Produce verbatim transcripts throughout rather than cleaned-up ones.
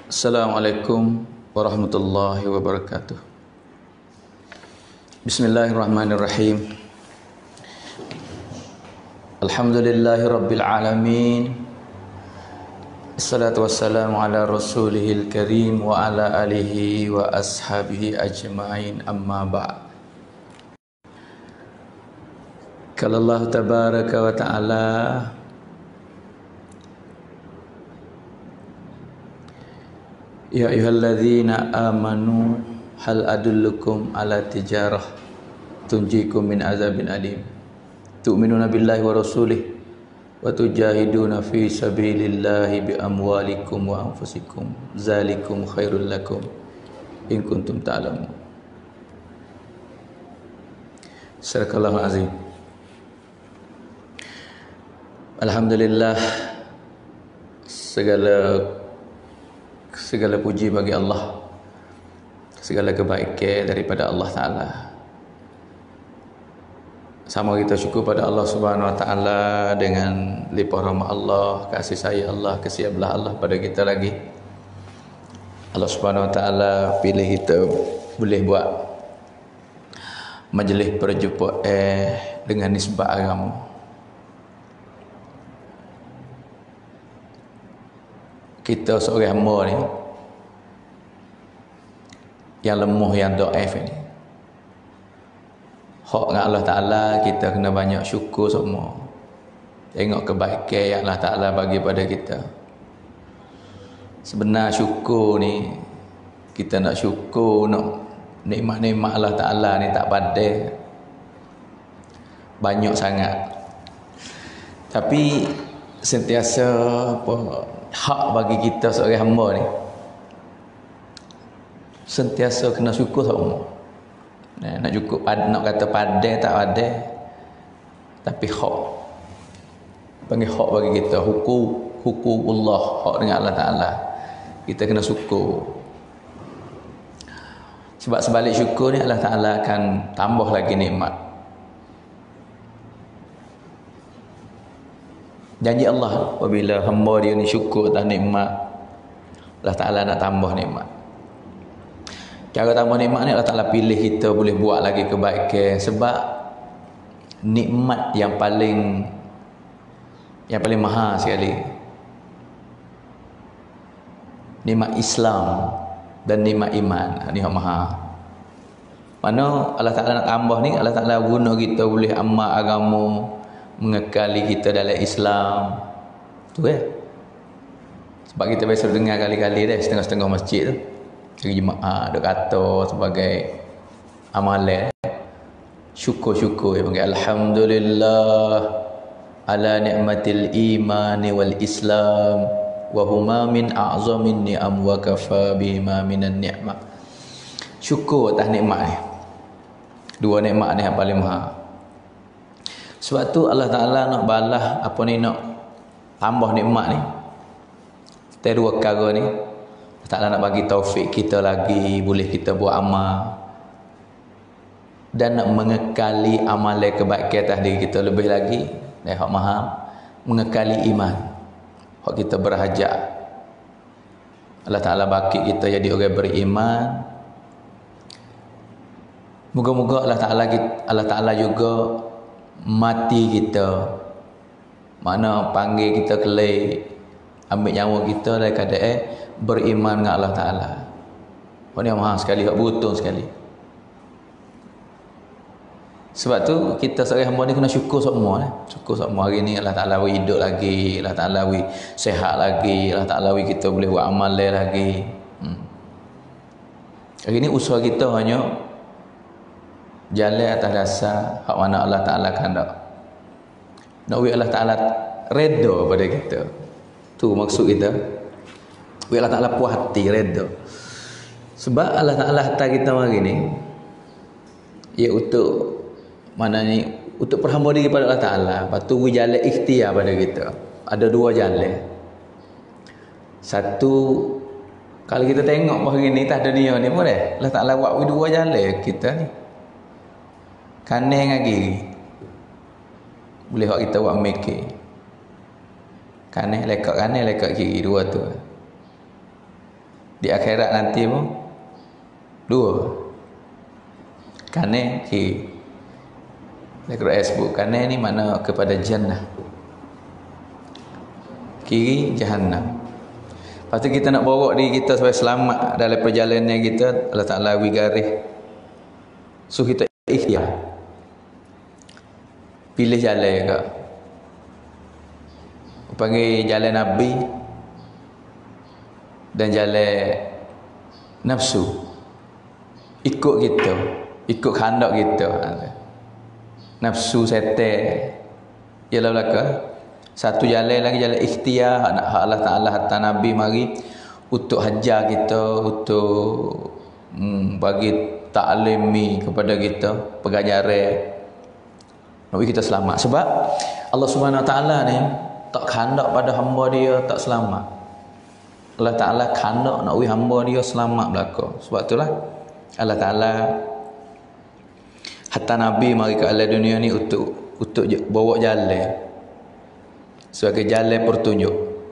Assalamualaikum warahmatullahi wabarakatuh. Bismillahirrahmanirrahim. Alhamdulillahi rabbil alamin. Assalatu wassalamu ala rasulihil karim wa ala alihi wa ashabihi ajma'in, amma ba'd. Qala Allah tabaraka wa ta'ala: Ya ayyuhalladzina amanu hal adullukum ala tijarah tunjikum min azabin alim tu'minuna billahi wa rasulih wa tujahiduna fi sabilillahi bi amwalikum wa anfusikum zalikum khairul lakum in kuntum ta'lamun. Sadaqallahul azim. Alhamdulillah, segala segala puji bagi Allah, segala kebaikan daripada Allah Ta'ala. Sama kita syukur pada Allah Subhanahu Wa Ta'ala dengan limpah rahmat Allah, kasih sayang Allah, kasih belah Allah pada kita lagi. Allah Subhanahu Wa Ta'ala pilih kita boleh buat majlis perjumpaan eh, dengan nisbah agama. Kita seorang hamba ni yang lemah, yang dhaif ni, hak dengan Allah Ta'ala kita kena banyak syukur semua. Tengok kebaikan yang Allah Ta'ala bagi pada kita. Sebenar syukur ni, kita nak syukur, nak nikmat-nikmat Allah Ta'ala ni tak padai, banyak sangat. Tapi sentiasa apa, hak bagi kita seorang hamba ni sentiasa kena syukur semua. Nah, nak cukup nak kata padai tak padai, tapi hak panggil hak bagi kita, hukum hukumullah, hak dengan Allah Ta'ala, kita kena syukur. Sebab sebalik syukur ni Allah Ta'ala akan tambah lagi nikmat. Janji Allah, apabila hamba dia ni syukur atas nikmat, Allah Ta'ala nak tambah nikmat. Cara tambah nikmat ni Allah Ta'ala pilih kita boleh buat lagi kebaikan. Sebab nikmat yang paling yang paling mahal sekali, nikmat Islam dan nikmat iman, ni yang mahal. Mana Allah Ta'ala nak tambah ni, Allah Ta'ala guna kita boleh amal agama, mengekali kita dalam Islam tu ya. Sebab kita biasa dengar kali-kali dah setengah-setengah masjid tu hari jemaah dok kata sebagai amalan syukur-syukur ya, panggil alhamdulillah ala ni'matil imani wal islam wa huma min a'zamin ni'am wa kafa bima minan ni'mah. Syukur atas nikmat ni, dua nikmat ni yang paling mahal. Sebab tu Allah Ta'ala nak balas apa ni, nak tambah nikmat ni, kita dua perkara ni. Allah Ta'ala nak bagi taufik kita lagi, boleh kita buat amal, dan nak mengekali amalan kebaikan atas diri kita lebih lagi. Dan hak mahal, mengekali iman, hak kita berhajat. Allah Ta'ala baki kita jadi orang beriman. Moga-moga Allah Ta'ala Allah Ta'ala juga mati kita, mana panggil kita kelai, ambil nyawa kita dalam keadaan beriman dengan Allah Ta'ala. Oh, ni mahal sekali, hak beruntung sekali. Sebab tu kita seorang hamba ni kena syukur semua eh. Syukur semua hari ni Allah Ta'ala beri hidup lagi, Allah Ta'ala beri sehat lagi, Allah Ta'ala beri kita boleh buat amal lagi. hmm. Hari ni usaha kita hanya jalan atas dasar hak mana Allah Ta'ala kandak. Nak bagi Allah Ta'ala redha pada kita, tu maksud kita. Bagi Allah Ta'ala puas hati, redha. Sebab Allah Ta'ala hantar kita hari ni ia untuk mana ni, untuk berhamba diri pada Allah Ta'ala. Lepas tu beri jalan ikhtiar pada kita. Ada dua jalan. Satu, kalau kita tengok hari ni tak ada dunia ni boleh Allah Ta'ala buat beri dua jalan kita ni, kanan dengan kiri. Boleh buat kita buat mikir. Kanan lekak kanan lekak kiri, dua tu. Di akhirat nanti pun dua. Kanan kiri. Al-Quran sebut kanan ni makna kepada jannah, kiri jahannam. Lepas tu kita nak bawa diri kita supaya selamat dalam perjalanan kita, Allah Ta'ala bagi garis. So kita ikhtiar. Pilih jalan juga. Panggil jalan Nabi dan jalan nafsu. Ikut kita, ikut kehendak kita. Nafsu setan ialah belaka. Satu jalan lagi jalan ikhtiar, hak Allah Ta'ala hatta Nabi mari untuk hajar kita, untuk hmm, bagi taklimi kepada kita, pengajaran nak kita selamat. Sebab Allah Subhanahu Wa Ta'ala ni tak kehendak pada hamba dia tak selamat. Allah Ta'ala kehendak nak wi hamba dia selamat belaka. Sebab itulah Allah Ta'ala hatta Nabi mari ke alam dunia ni untuk untuk bawa jalan sebagai jalan pertunjuk.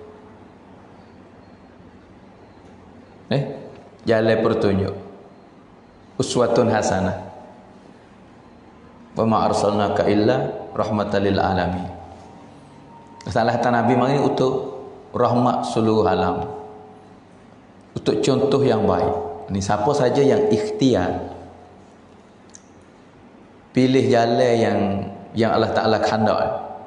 Eh, jalan pertunjuk. Uswatun hasanah. Wa ma arsalnaka illa rahmatan lil alamin. Salah hatta Nabi mari untuk rahmat seluruh alam. Untuk contoh yang baik. Ni siapa saja yang ikhtiar pilih jalan yang yang Allah Ta'ala kehendak,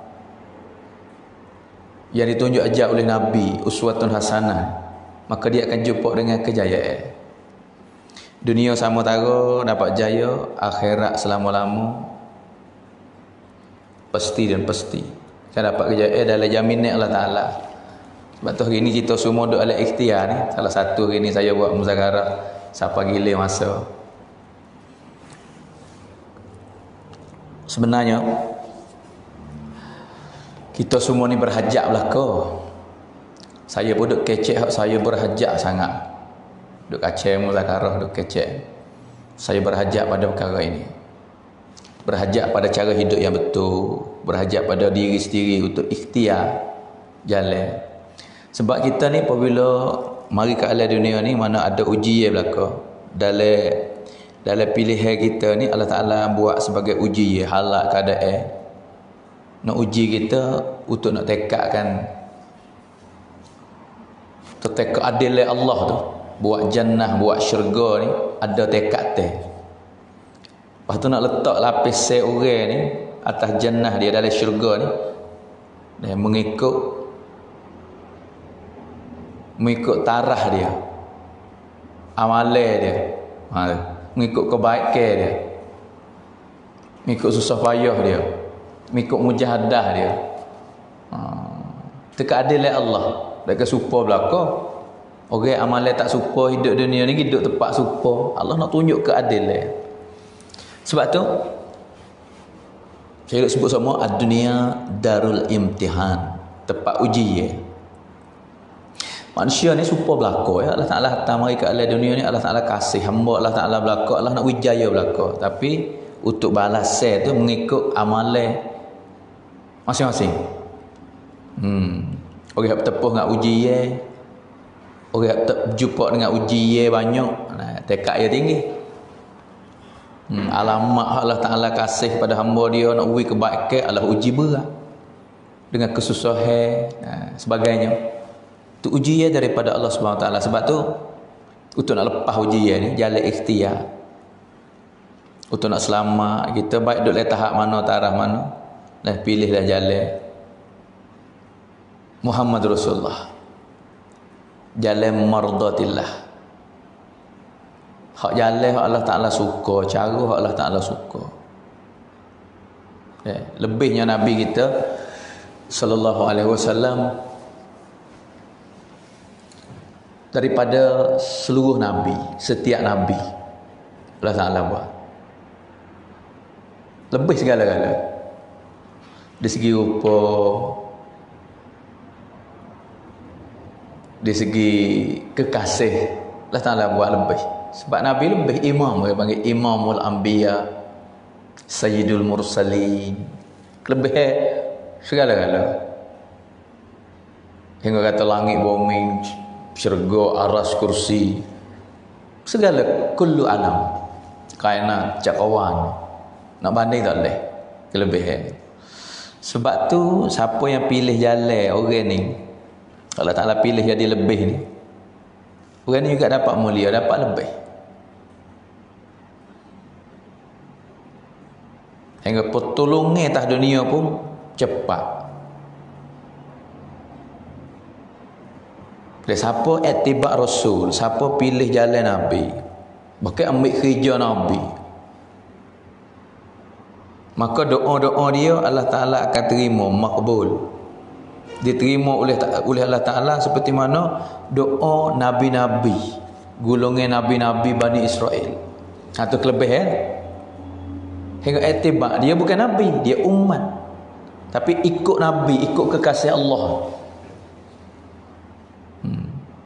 yang ditunjuk ajar oleh Nabi, uswatun hasanah, maka dia akan jumpa dengan kejayaan. Dunia sama tara dapat jaya, akhirat selama-lama pasti dan pasti akan dapat kejayaan dalam jaminan Allah Ta'ala. Sebab tu hari ni kita semua duk ala ikhtiar ni. Salah satu hari ni saya buat muzakarah siapa gila masa. Sebenarnya kita semua ni berhajat belaka. Saya pun duk kecek, saya berhajat sangat. Duk kacau muzakarah, duk kecek. Saya berhajat pada perkara ini. Berhajat pada cara hidup yang betul, berhajat pada diri sendiri untuk ikhtiar jalan. Sebab kita ni apabila mari ke alam dunia ni mana ada ujian belaka. Dalam dalam pilihan kita ni Allah Ta'ala buat sebagai ujian, halak keadaan. Nak uji kita untuk nak tekakkan tertekak adil Allah tu. Buat jannah, buat syurga ni ada tekad teh. Lepas tu nak letak lapis seorang ni atas jannah dia dalam syurga ni, dan mengikut mengikut tarah dia, amalan dia, ha, mengikut kebaikan dia, mengikut susah payah dia, mengikut mujahadah dia. Ha, keadilan Allah. Dekat supa belaka. Orang amalan tak supa hidup dunia ni hidup tempat supa. Allah nak tunjuk keadilan. Sebab tu saya nak sebut semua ad-dunia darul imtihan, tempat ujian. Manusia ni supa belaka ya. Allah Ta'ala hantar mari ke alam dunia ni, Allah Ta'ala kasih hamba Allah Ta'ala belaka, Allah nak wijaya belaka. Tapi untuk balasan tu mengikut amalan masing-masing. Hmm. Orang yang bertepuh dengan ujian, orang yang berjumpa dengan ujian banyak, nah, tekad dia tinggi. Hmm, alamat Allah Ta'ala kasih pada hamba dia nak uji kebaikan, Allah uji berat dengan kesusahan, nah, sebagainya. Itu ujian daripada Allah Subhanahu Wa Ta'ala. Sebab tu untuk nak lepas ujian ni jalan ikhtiar. Untuk nak selamat kita baik duduk letak tahap mana, taraf mana, dan pilihlah jalan Muhammad Rasulullah, jalan mardatillah, hak jalan hak Allah Ta'ala suka, cara hak Allah Ta'ala suka. Ya, lebihnya Nabi kita sallallahu alaihi wasallam daripada seluruh Nabi, setiap Nabi Allah Ta'ala buat lebih segala-gala dari segi rupa, dari segi kekasih, Allah Ta'ala buat lebih. Sebab Nabi lebih imam, dia panggil Imamul Anbiya, Sayyidul Mursalin, lebih segala-gala. Hingga kata langit bumi syurga, aras, kursi, segala kullu alam, kainat, cakawan, nak banding tak boleh kelebihan. Sebab tu siapa yang pilih jalan orang ni, Allah Ta'ala pilih jadi lebih ni, orang ni juga dapat mulia, dapat lebih. Hingga pertolongan atas dunia pun cepat. Bila siapa ittiba' Rasul, siapa pilih jalan Nabi, bahkan ambil kerja Nabi, maka doa-doa dia Allah Ta'ala akan terima, makbul. Diterima oleh oleh Allah Ta'ala seperti mana doa Nabi-Nabi, golongan Nabi-Nabi Bani Israel. Satu kelebihan, hingga ittiba', dia bukan Nabi, dia umat, tapi ikut Nabi, ikut kekasih Allah. hmm.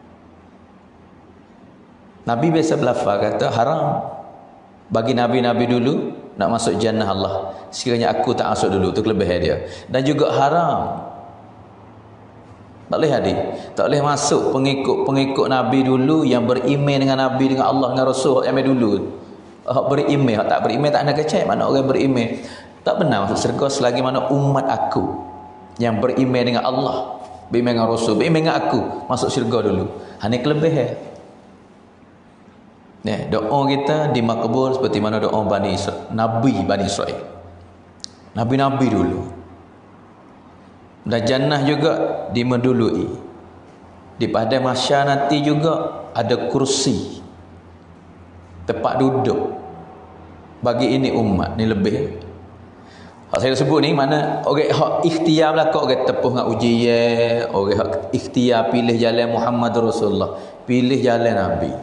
Nabi biasa berlafaz kata haram bagi Nabi-Nabi dulu nak masuk jannah Allah, sekiranya aku tak masuk dulu. Itu kelebihan dia. Dan juga haram, tak boleh hadir, tak boleh masuk pengikut-pengikut Nabi dulu yang beriman dengan Nabi, dengan Allah, dengan Rasul yang dulu. Hak beriman, hak tak beriman tak nak kecek. Mana orang beriman tak benar masuk syurga selagi mana umat aku yang beriman dengan Allah, beriman dengan Rasul, beriman dengan aku masuk syurga dulu. Ini kelebihan. Ya, doa kita dimakbul seperti mana doa Bani Israel, Nabi Bani Israel, Nabi-Nabi dulu. Dan jannah juga dimendului. Di pada mahsyar nanti juga ada kursi, tempat duduk bagi ini umat ni lebih. Hak saya sebut ni mana orang hak ikhtiar belaka, orang tepuh dengan ujian, orang hak ikhtiar pilih jalan Muhammad Rasulullah, pilih jalan Nabi.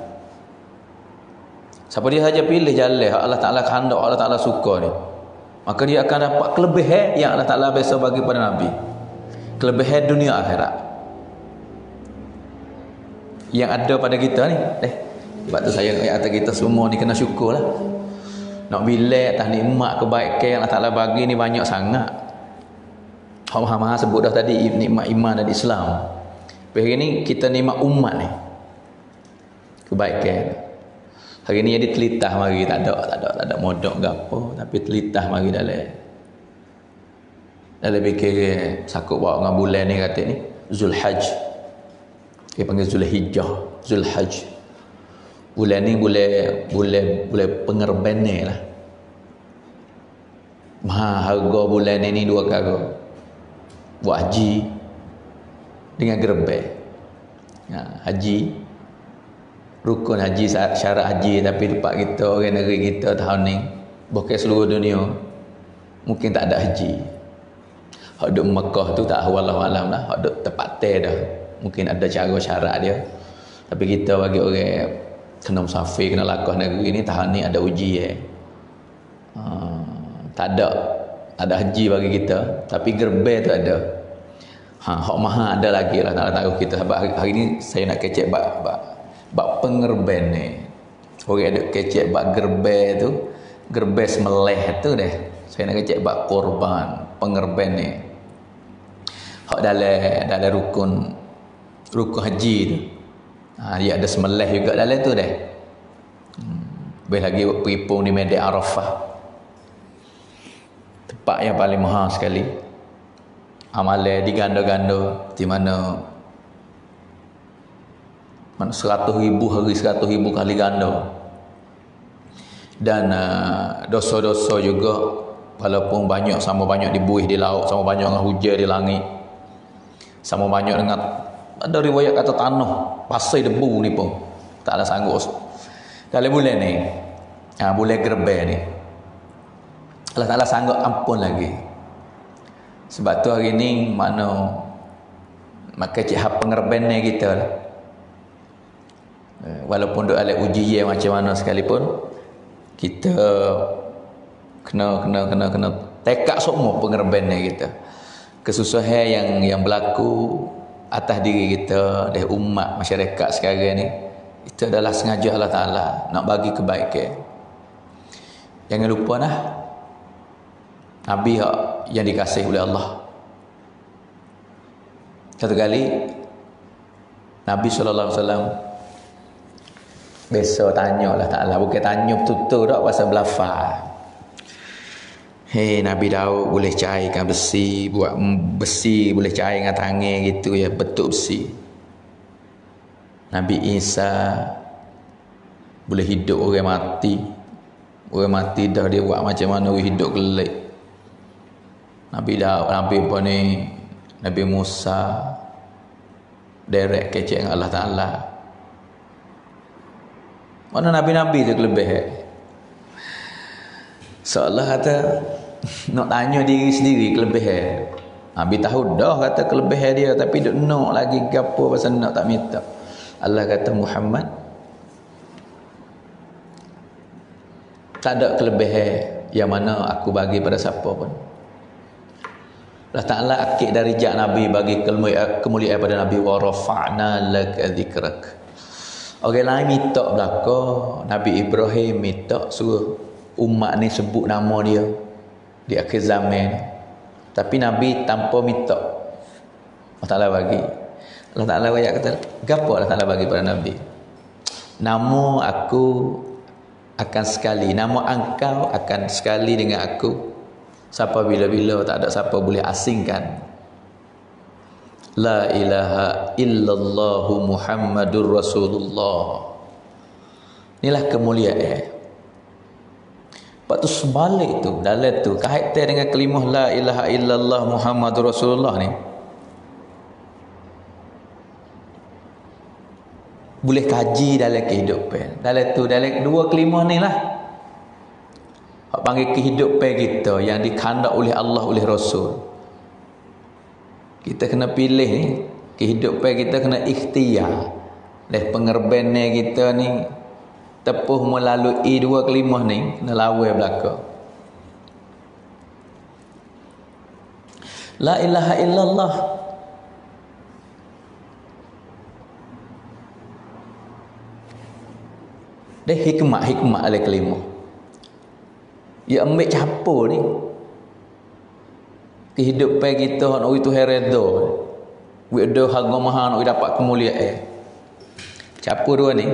Siapa dia saja pilih jalan hak Allah Ta'ala kehendak, Allah Ta'ala suka ni, maka dia akan dapat kelebihan yang Allah Ta'ala biasa bagi pada Nabi, kelebihan dunia akhirat yang ada pada kita ni. Eh, sebab tu saya kata kita semua ni kena syukur lah. Nak bila atas nikmat kebaikan yang Allah Ta'ala bagi ni banyak sangat. Hak Maha sebut dah tadi nikmat iman dan Islam. Hari ni kita nikmat umat ni, kebaikan. Hari ni jadi telitah mari, tak ada tak ada tak ada modok ke apa, tapi telitah mari dalam dalam fikir sakut bawa dengan bulan ni kata ni Zulhajj. Dia panggil Zulhijjah, Zulhajj. Bulan ni bulan bulan bulan pengerban lah. Maha harga bulan ni dua kali. Buat haji dengan gerbek. Ya, haji, rukun haji, syarat haji, tapi tempat kita, orang negeri kita tahun ni, bukan seluruh dunia, mungkin tak ada haji. Hak duduk Mekah tu tak wallahu alam lah, hak duduk tempat teh dah, mungkin ada cara syarat dia. Tapi kita bagi orang kena musafir, kena lakah negeri ni, tahun ni ada uji eh. Ha, tak ada ada haji bagi kita, tapi gerbek tu ada. Ha, hak maha ada lagi lah, tak tahu kita. Sebab hari, hari ni saya nak kecek bab bab bab pengerban ni. Orang ada kecek bab gerbek tu, gerbek semeleh tu deh. Saya nak kecek bab korban, pengerban ni. Hak dalam dalam rukun rukun haji tu. Ha, dia ada semeleh juga dalam tu deh. Hmm. Boleh lagi peripung di Medan Arafah. Tempat yang paling mahal sekali. Amalan diganda-ganda, di mana mana seratus ribu hari seratus ribu kali ganda. Dan uh, dosa-dosa juga, walaupun banyak, sama banyak dibuih di laut, sama banyak dengan hujan di langit, sama banyak dengan, ada riwayat kata tanah, pasir, debu ni pun tak ada sanggup. Dalam bulan ni, ha, bulan gerbek ni, Allah Ta'ala sanggup ampun lagi. Sebab tu hari ni mana maka cik hak pengerban ni kita lah. Walaupun duk ada ujian macam mana sekalipun, kita kena kena kena kena tekak semua pengerban ni kita. Kesusahan yang yang berlaku atas diri kita, dari umat masyarakat sekarang ni, itu adalah sengaja Allah Ta'ala nak bagi kebaikan. Jangan lupa lah, Nabi yang dikasihi oleh Allah, satu kali Nabi sallallahu alaihi wasallam biasa tanya Allah Ta'ala, bukan tanya betul-betul tak pasal belafal. Hei, Nabi Daud boleh cairkan besi, buat besi boleh cair dengan tangan gitu ya, betul besi. Nabi Isa boleh hidup orang mati. Orang mati dah dia buat macam mana orang hidup kelak. Nabi Daud, Nabi apa ni? Nabi Musa direct kecek dengan Allah Ta'ala. Mana Nabi-Nabi tu kelebihan? Seolah kata nak tanya diri sendiri kelebihan. Nabi tahu dah kata kelebihan dia, tapi duk nak lagi gapo pasal nak tak minta. Allah kata Muhammad tak ada kelebihan yang mana aku bagi pada siapa pun. Allah Ta'ala akid dari jak Nabi bagi kemuliaan pada Nabi, wa rafa'na laka dzikrak. Orang lain minta belaka, Nabi Ibrahim minta suruh umat ni sebut nama dia di akhir zaman. Tapi Nabi tanpa minta, Allah Ta'ala bagi. Allah Ta'ala ayat kata, gapo Allah Ta'ala bagi pada Nabi? Nama aku akan sekali, nama engkau akan sekali dengan aku. Siapa bila-bila, tak ada siapa boleh asingkan. La ilaha illallah Muhammadur Rasulullah. Inilah kemuliaan. Lepas tu sebalik tu, dalam tu kaitan dengan kalimah la ilaha illallah Muhammadur Rasulullah ni, boleh kaji dalam kehidupan. Dalam tu, dalam dua kalimah ni lah hak panggil kehidupan kita yang dikandak oleh Allah, oleh Rasul. Kita kena pilih ni, kehidupan kita kena ikhtiar. Leh pengerbanan kita ni tepuh melalui dua kalimah ni, kena lawan belaka. La ilaha illallah. Deh hikmah-hikmah oleh kalimah. Ya ambil capur ni kehidupan kita nak itu heredo. Wedo harga mahal nak dapat kemuliaan. Capur dua ni,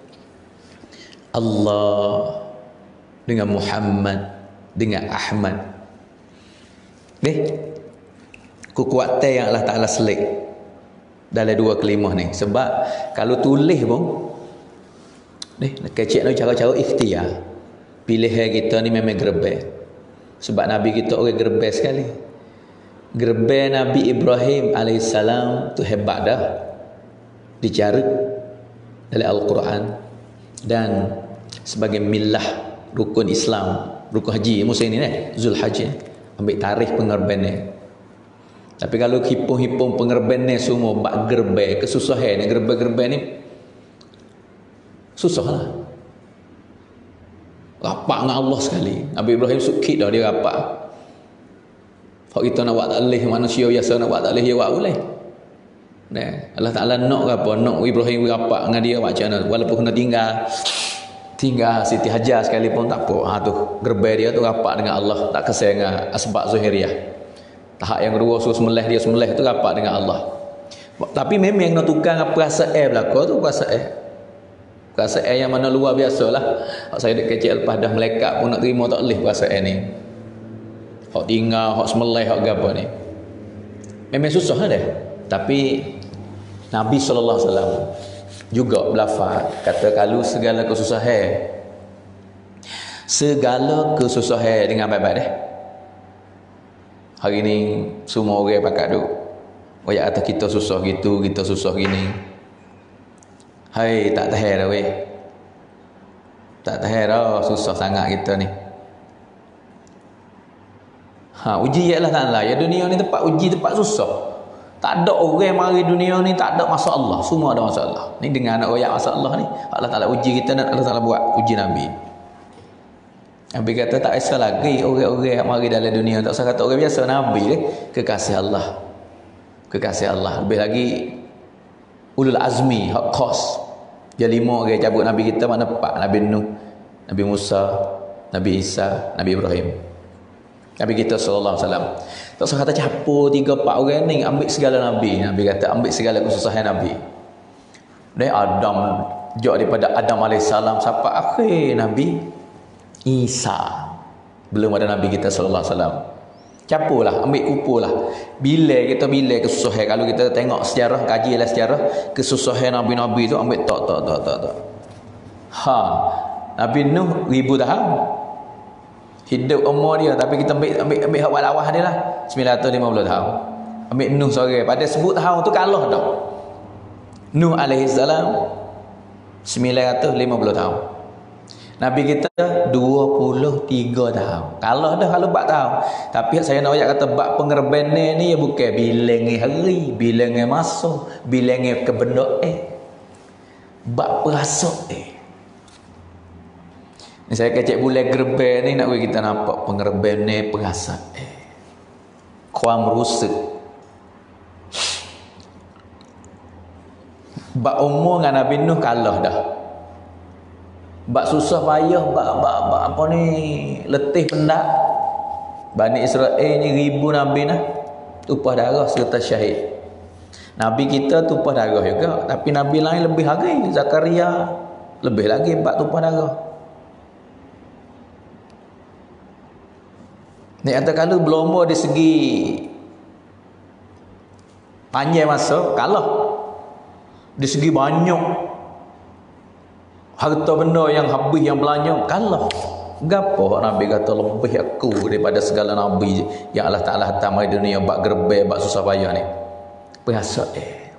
Allah dengan Muhammad dengan Ahmad. Deh, kekuatan yang Allah Ta'ala selit dalam dua kalimah ni. Sebab kalau tulis pun, deh, kecik nak cara-cara ikhtiar. Pilihan kita ni memang gerbang. Sebab Nabi kita orang gerbang sekali. Gerbang Nabi Ibrahim alaihissalam tu hebat dah. Dicara dalam Al-Quran. Dan sebagai millah rukun Islam, rukun haji musim ni eh, Zulhajj, ambil tarikh pengerban ni. Tapi kalau hipung-hipung pengerban ni semua bak gerbang, kesusahan ni gerbang-gerbang ni susah lah. Rapat dengan Allah sekali. Nabi Ibrahim sukit dah dia rapat. Kalau kita nak buat taklih, manusia biasa nak buat taklih dia buat boleh. Nah, Allah Ta'ala nak apa? Nak Ibrahim rapat dengan dia macam mana? Walaupun kena tinggal tinggal Siti Hajar sekalipun tak apa. Ha tu, gerbang dia tu rapat dengan Allah, tak kesal dengan asbab zahiriyah. Tahap yang kedua suruh sembelih dia sembelih tu rapat dengan Allah. Tapi memang nak tukang perasaan belaka tu perasaan. Perasaan yang mana luar biasalah. Saya dek kecil lepas dah melekat pun nak terima tak boleh perasaan ni. Hak tinggal, hak sembelih, hak apa ni. Memang susah dah. Tapi Nabi sallallahu alaihi wasallam juga berlafaz kata kalau segala kesusahan segala kesusahan dengan baik-baik dah. Hari ni semua orang pakat duk oyak kata kita susah gitu, kita susah gini. Hai, tak tahan dah weh. Tak tahan dah, susah sangat kita ni. Ha, uji Allah Ta'ala. Ya dunia ni tempat uji, tempat susah. Tak ada orang mari dunia ni tak ada masalah. Semua ada masalah. Ni dengan anak royak masalah ni, Allah Ta'ala uji kita dan Allah Ta'ala buat uji Nabi. Nabi kata tak kisah lagi orang-orang yang mari dalam dunia. Tak usah kata orang biasa, Nabi ni kekasih Allah. Kekasih Allah. Lebih lagi ulul azmi, hak khas. Dia lima orang cabut Nabi kita, mana empat? Nabi Nuh, Nabi Musa, Nabi Isa, Nabi Ibrahim. Nabi kita sallallahu alaihi wasallam. Tak usah kata capur tiga empat orang ni ambil segala Nabi. Nabi kata ambil segala kesusahan Nabi. Dari Adam, jauh daripada Adam alaihissalam sampai akhir Nabi Isa. Belum ada Nabi kita sallallahu alaihi wasallam. Capulah, ambil kupulah. Bila kita bila kesusahan, kalau kita tengok sejarah, kajilah sejarah kesusahan Nabi-Nabi tu, ambil tak tak tak tak tak. Ha, Nabi Nuh ribu tahun. Hidup umur dia, tapi kita ambil ambil ambil hak awal dia lah. sembilan ratus lima puluh tahun. Ambil Nuh seorang. Pada sebut tahun tu kalah dah. Nuh alaihissalam sembilan ratus lima puluh tahun. Nabi kita dua puluh tiga tahun. Kalah dah kalau empat tahun. Tapi saya nak ayat kata bab pengerbenan ni bukan bilangi hari, bilangi masa, bilangi kebenda eh. Bab perasaan eh. Ni saya kecek bulan gerben ni nak bagi kita nampak pengerbenan perasaan eh. Kuam rusuk. Bak umur dengan Nabi Nuh kalah dah. Bak susah payah, bak, bak, bak apa ni, letih pendak. Bani Israel ni ribu Nabi nah, tumpah darah serta syahid. Nabi kita tumpah darah juga, tapi Nabi lain lebih lagi. Zakaria lebih lagi bak tumpah darah. Ni kata kalau berlomba di segi panjang masa kalah. Di segi banyak harta benda yang habis, yang belanja, kalah. Gapo Nabi kata lebih aku daripada segala Nabi yang Allah Ta'ala hantar di dunia bak gerbe, bak susah payah ni. Perasa eh.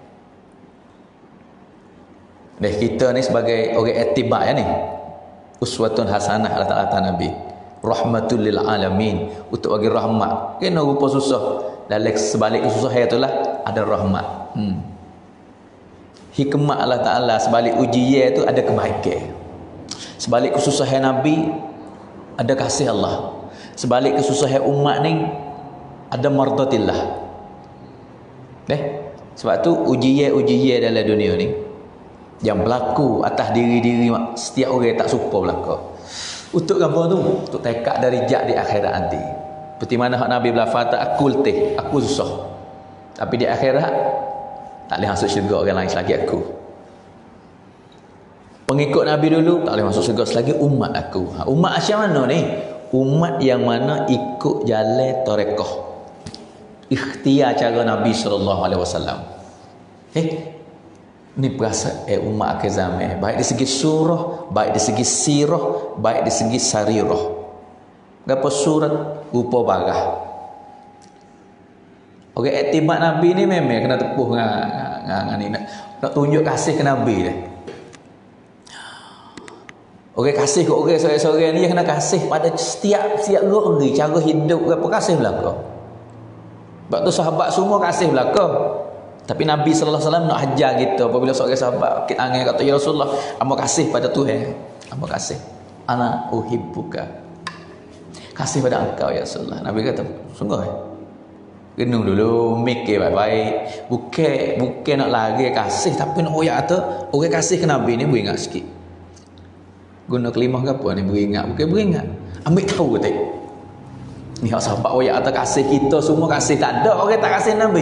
Deh kita ni sebagai orang etibar ya ni. Uswatun hasanah Allah Ta'ala hantar Nabi. Rahmatul lil alamin. Untuk bagi rahmat. Kena rupa susah. Dalam sebalik susah itulah ada rahmat. Hmm. Hikmah Allah Ta'ala sebalik ujian itu ada kebaikan. Sebalik kesusahan Nabi ada kasih Allah. Sebalik kesusahan umat ni ada mardatillah. Eh? Sebab tu ujian-ujian dalam dunia ni yang berlaku atas diri-diri setiap orang tak suka berlaku. Untuk apa tu? Untuk tekad dari jak di akhirat nanti. Seperti mana hak Nabi berlafaz aku letih, aku susah. Tapi di akhirat tak boleh masuk syurga orang lain selagi aku. Pengikut Nabi dulu tak boleh masuk syurga selagi umat aku. Ha, umat asal mana ni? Umat yang mana ikut jalan tarekah. Ikhtiar cara Nabi sallallahu alaihi wasallam. Eh, ni perasaan eh, umat akhir zaman. Baik di segi surah, baik di segi sirah, baik di segi sarirah. Gapo surat rupa barah. Okey, iktimat Nabi ni memang kena tepuh dengan ni nak, nak tunjuk kasih ke Nabi dia. Okey, kasih ke orang seorang-seorang ni kena kasih pada setiap setiap orang cara hidup apa kasih belaka. Sebab tu sahabat semua kasih belaka. Tapi Nabi sallallahu alaihi wasallam nak ajar kita apabila seorang sahabat angin kata ya Rasulullah, amba kasih pada Tuhan. Amba kasih. Ana uhibbuka. Kasih pada engkau ya Rasulullah. Nabi kata, sungguh eh? Renung dulu, mikir baik-baik. Bukan bukan nak lari kasih, tapi nak oyak kata orang kasih ke Nabi ni beringat sikit. Guna kelimah ke apa ni beringat? Bukan beringat. Ambil tahu kata. Ni hak sahabat oyak kata kasih kita semua kasih. Tak ada orang tak kasih Nabi.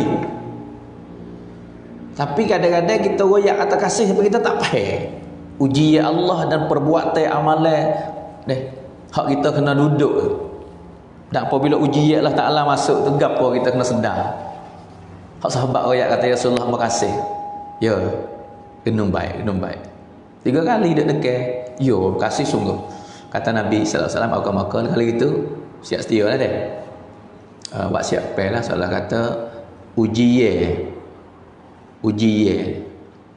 Tapi kadang-kadang kita oyak kata kasih tapi kita tak faham. Ujian Allah dan perbuatan amalan deh. Hak kita kena duduk. Dan apabila ujian Allah Ta'ala masuk tu gapo kita kena sedar. Hak sahabat ayat kata ya Rasulullah makasih. Ya, renung baik, renung baik. Tiga kali dia dekat. Yo, kasih sungguh. Kata Nabi sallallahu alaihi wasallam aku makan kali itu siap setia lah deh. Uh, buat siap pel lah soalan kata ujian. Ujian.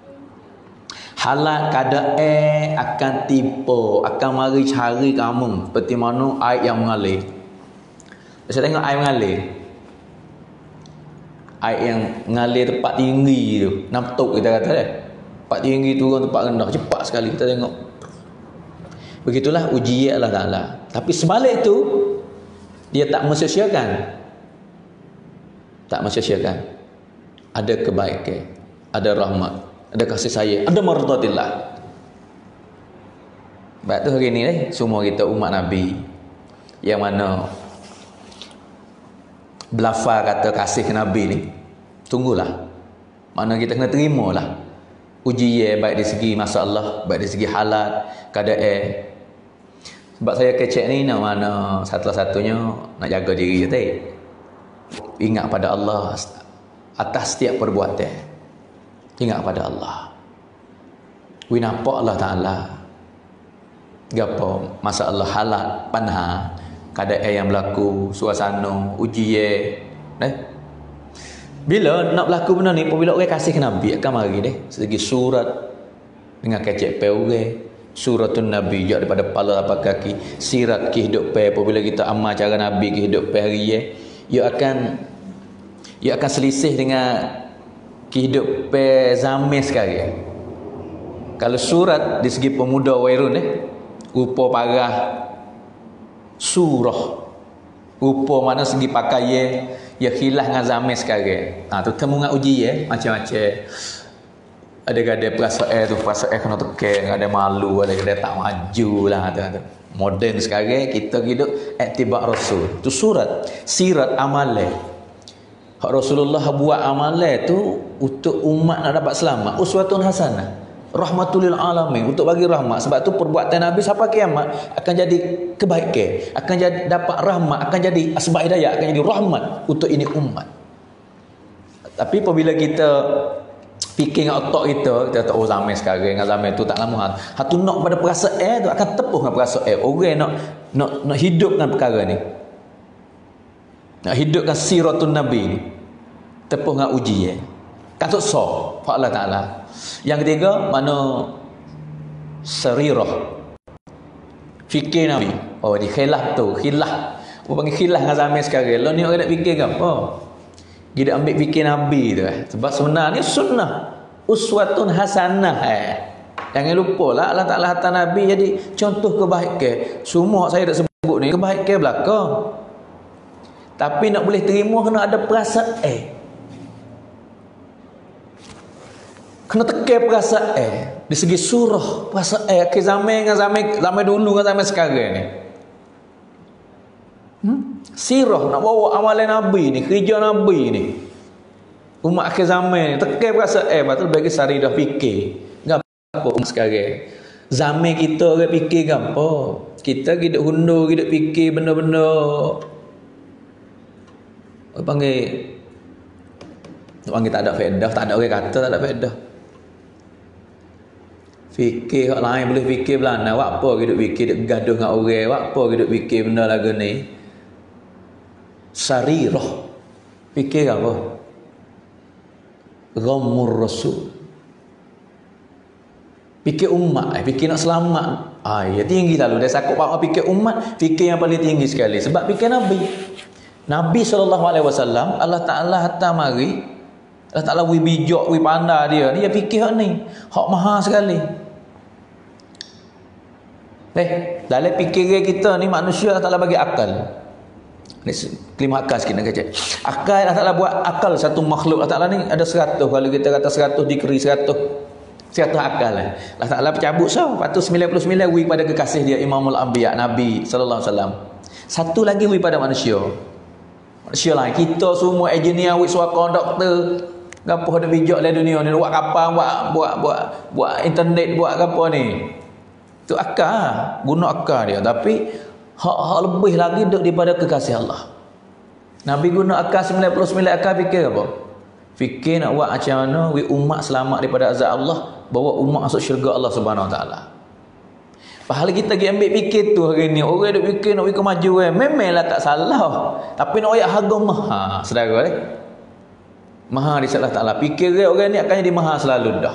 Halat keadaan akan tipu, akan mari cari kamu seperti mana air yang mengalir. Saya tengok air mengalir. Air yang mengalir tempat tinggi tu. Nampak kita kata dah. Tempat tinggi turun tempat rendah. Cepat sekali kita tengok. Begitulah ujian Allah Ta'ala. Tapi sebalik tu, dia tak mensia-siakan. Tak mensia-siakan. Ada kebaikan. Ada rahmat. Ada kasih sayang. Ada mardatillah. Sebab tu hari ni eh, semua kita umat Nabi. Yang mana belafaz kata kasih ke Nabi ni, tunggulah. Mana kita kena terima lah. ujian baik dari segi masalah, baik dari segi halat, keadaan. Sebab saya kecek ni nak mana satu-satunya nak jaga diri je tadi. Ingat pada Allah atas setiap perbuatan. Ingat pada Allah. We nampak Allah Ta'ala. Gapo masalah halat, panha, keadaan yang berlaku, suasana, ujian. Eh? Bila nak berlaku benda ni, apabila orang kasih ke Nabi akan mari deh. Segi surat dengan kecek pe orang, suratun Nabi juga daripada kepala sampai kaki, sirat kehidupan apabila kita amal cara Nabi kehidupan hari ye, ia akan ia akan selisih dengan kehidupan zaman sekarang. Kalau surat di segi pemuda wairun eh, rupa parah surah, rupa mana segi pakaian ya khilaf dengan zaman sekarang. Ha tu temu dengan uji eh macam-macam. Ada gada perasaan tu, perasaan kena tekan, ada malu, ada gada tak maju lah tu. Moden sekarang kita hidup iktibar Rasul. Tu surat, sirat amalan. Hak Rasulullah buat amalan tu untuk umat nak dapat selamat. Uswatun hasanah. Rahmatul lil alamin, untuk bagi rahmat. Sebab tu perbuatan Nabi sampai kiamat akan jadi kebaikan, akan jadi dapat rahmat, akan jadi asbab hidayah, akan jadi rahmat untuk ini umat. Tapi apabila kita fikir dengan otak kita, kita tak oh zaman sekarang dengan zaman tu tak lama. Hatu nak pada perasaan tu akan tepuh dengan perasaan. Orang nak nak nak hidupkan perkara ni. Nak hidupkan siratun Nabi ni. Tepuh dengan ujian. Katut so, fa Allah Taala. Yang ketiga, mana sarirah. Fikir Nabi. Oh, di khilaf tu, khilaf. Apa panggil khilaf dengan zaman sekarang. Lo ni orang nak fikir ke apa? Dia ambil fikir Nabi tu eh. Sebab sebenarnya sunnah uswatun hasanah eh. Jangan lupa lah Allah Ta'ala hantar Nabi jadi contoh kebaikan. Semua saya dah sebut ni kebaikan belaka. Tapi nak boleh terima kena ada perasaan eh. Kena tekan perasaan eh. Di segi surah perasaan eh. Ke zaman dengan zaman zaman dulu dengan zaman sekarang ni. Hmm? Sirah nak bawa amalan Nabi ni, kerja Nabi ni. Umat akhir zaman ni tekan perasaan eh betul bagi sari dah fikir. Gapo sekarang? Zaman kita orang fikir gapo? Kita hidup hundur, hidup fikir benda-benda apa panggil panggil tak ada faedah, tak ada orang kata tak ada faedah. Fikir hak lain boleh fikir belana, buat apa hidup fikir duk gaduh dengan orang, buat apa hidup fikir benda lagu ni. Sarirah. Fikir apa? Ghammur Rasul. Fikir umat, eh, fikir nak selamat. Ah, ya tinggi lalu. Dia sakut pak fikir umat, fikir yang paling tinggi sekali. Sebab fikir Nabi. Nabi sallallahu alaihi wasallam, Allah Taala hantar mari. Allah Taala wi bijak, wi pandai dia. Dia fikir hak ni, hak mahal sekali. Eh, dalam fikiran kita ni manusia Allah Taala bagi akal. Ni kelima akal sikit nak kacau. Akal Allah Ta'ala buat akal satu makhluk. Allah Ta'ala ni ada seratus. Kalau kita kata seratus dikeri seratus. Seratus akal lah. Allah Ta'ala cabut so. Lepas tu sembilan puluh sembilan wi pada kekasih dia Imamul Anbiya Nabi sallallahu alaihi wasallam. Satu lagi wi pada manusia. Manusia lain. Kita semua engineer, wi suaka, doktor. Gapo ada bijak dalam dunia ni. Buat kapal, buat buat buat buat internet, buat gapo ni. Tu akal. Guna akal dia. Tapi hak-hak lebih lagi duduk daripada kekasih Allah. Nabi guna akal sembilan puluh sembilan akal fikir apa? Fikir nak buat macam mana we umat selamat daripada azab Allah, bawa umat masuk syurga Allah Subhanahu Wa Taala. Pahala kita pergi ambil fikir tu hari ni. Orang duk fikir nak pergi maju eh. Memanglah tak salah. Tapi nak ayat harga maha, saudara eh. Maha di Allah Taala. Fikir orang ni akan jadi maha selalu dah.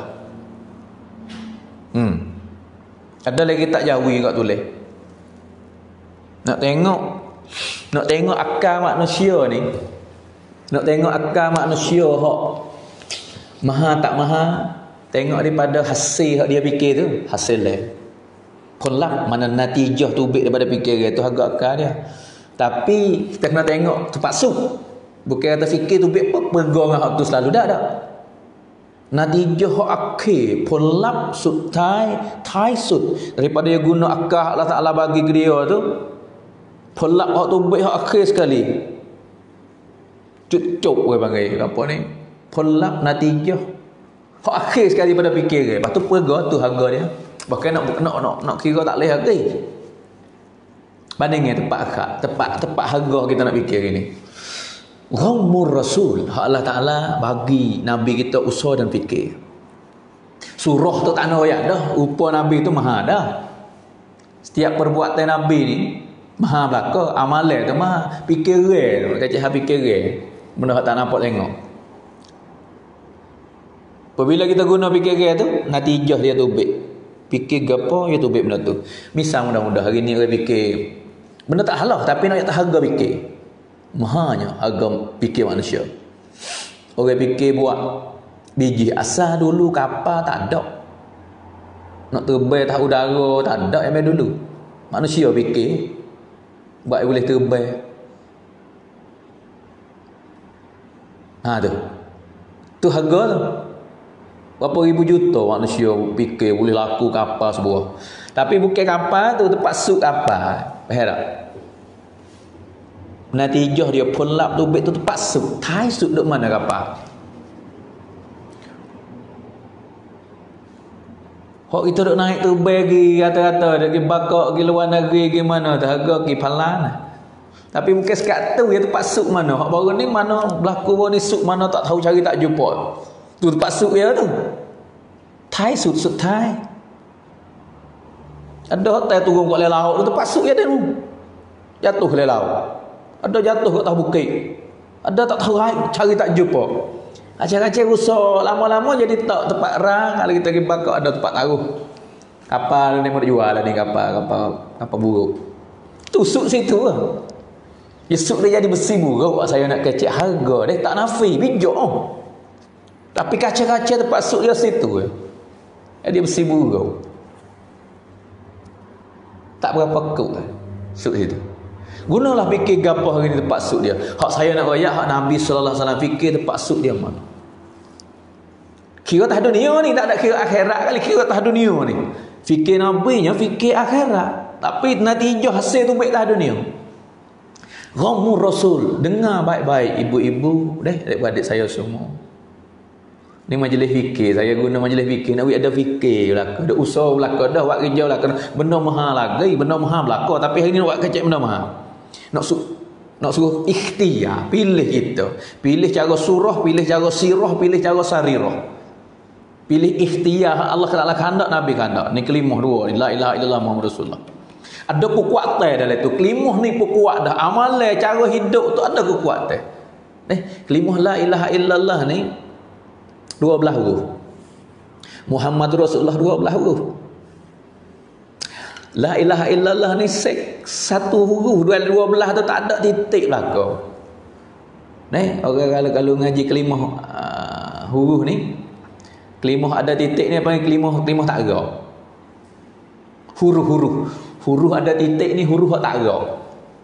Hmm. Ada lagi tak jauh kat tulis. Nak tengok nak tengok akal manusia ni, nak tengok akal manusia hak maha tak maha, tengok daripada hasil hak dia fikir tu, hasil dia kolak mana natijah tu ubik daripada fikir dia tu harga akal dia. Tapi kita kena tengok tu paksu, bukan kata fikir tu ubik apa pergo dengan hak tu selalu dak dak. Natijah hak akhir kolak sud tai tai sud daripada dia guna akal Allah Taala bagi ke dia tu. Pelak hak tu baik hak akhir sekali. Cucuk orang panggil apa ni? Pelak natijah Hak akhir sekali pada fikir dia. Lepas tu perga tu harga dia. Bahkan nak nak nak, nak kira tak boleh harga. Bandingnya tepat akak, tepat tepat harga kita nak fikir ini. Ghammur Rasul, Allah Taala bagi Nabi kita usaha dan fikir. Surah tu tak ada ayat dah, rupa Nabi tu maha dah. Setiap perbuatan Nabi ni maha belaka, amalan tu maha, fikir tu, kacau fikir benda tak nampak tengok. Apabila kita guna fikir tu, natijah dia tubik. Fikir gapo dia tubik benda tu. Misal mudah-mudah hari ni orang fikir benda tak halah tapi nak tak harga fikir. Mahanya harga fikir manusia. Orang fikir buat biji asal dulu kapal tak ada. Nak terbang atas udara tak ada yang dulu. Manusia fikir buat boleh terbang. Ha tu. Tu harga tu. Berapa ribu juta manusia fikir boleh laku kapal sebuah. Tapi bukan kapal tu tempat suk kapal. Faham tak? Natijah dia pull up tu bet tu tempat suk. Tai suk duk mana kapal? Hok kita duk naik tu bagi kata-kata dari bakok pergi luar negeri pergi mana tu harga pergi Palan. Tapi bukan sekat tu dia tempat suk mana. Hok baru ni mana berlaku baru ni suk mana tak tahu cari tak jumpa. Tu tempat suk dia tu. Thai suk suk Thai. Ada hotel turun kat laut tu tempat suk dia tu. Jatuh ke laut. Ada jatuh kat atas bukit. Ada tak tahu cari tak jumpa. Acak-acak rusak lama-lama jadi tak tempat rang. Kalau kita pergi bakar ada tempat taruh. Kapal ni mau jual lah ni kapal kapal kapal buruk. Tu suk situ lah. Ya suk dia jadi besi buruk. Saya nak kecek harga dia tak nafi bijak. Oh. Tapi kaca-kaca tempat suk dia situ eh. Dia besi buruk. Tak berapa kut eh. Suk situ. Gunalah fikir gapo hari ni tempat suk dia. Hak saya nak royak hak Nabi sallallahu alaihi wasallam fikir tempat suk dia mana. Kira tak dunia ni, tak ada kira akhirat kali, kira tak dunia ni. Fikir Nabi nya fikir akhirat, tapi natijah hasil tu baik tak dunia. Ghammur Rasul, dengar baik-baik ibu-ibu deh, adik-adik saya semua. Ni majlis fikir, saya guna majlis fikir, nak ada fikir belaka, ada usaha belaka, dah buat kerja belaka, benda mahal lagi, benda mahal belaka, tapi hari ni nak buat kecek benda mahal. Nak su nak suruh ikhtiar, pilih kita. Pilih cara surah, pilih cara sirah, pilih cara sarirah. Pilih ikhtiar Allah Taala kehendak, Nabi kehendak. Ni kelimah dua, la ilaha illallah Muhammad Rasulullah. Ada kekuatan dalam tu. Kelimah ni kuat dah. Amalan cara hidup tu ada kekuatan. Eh, kelimah la ilaha illallah ni dua belah huruf. Muhammad Rasulullah dua belah huruf. La ilaha illallah ni sek, satu huruf dua dua belah tu tak ada titik belaka. Ni orang kalau kalau ngaji kelimah uh, huruf ni, kelimah ada titik ni apa kelimah kelimah tak gerak. Huruf-huruf, huruf ada titik ni huruf tak gerak.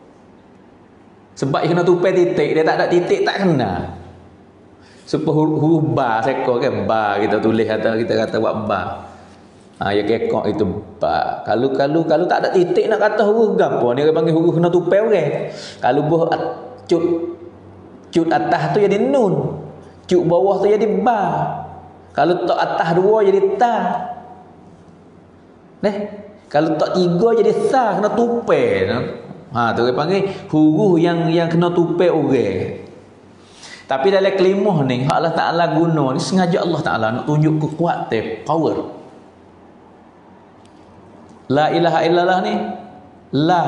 Sebab kena tupai titik, dia tak ada titik tak kena. Supaya huruf, huruf ba seko kan ba kita tulis atau kita kata buat ba. Ha, ya kekok itu ba. Kalau kalau kalau tak ada titik nak kata huruf gapo ni orang panggil huruf kena tupai orang. Kalau buh cut cut atas tu jadi nun. Cut bawah tu jadi ba. Kalau tok atas dua jadi ta. Neh. Kalau tok tiga jadi sa kena tupai. Ha tu orang panggil huruf yang yang kena tupai orang. Tapi dalam kelimah ni hak Allah Taala guna ni sengaja Allah Taala nak tunjuk kekuatan, power. La ilaha illallah ni la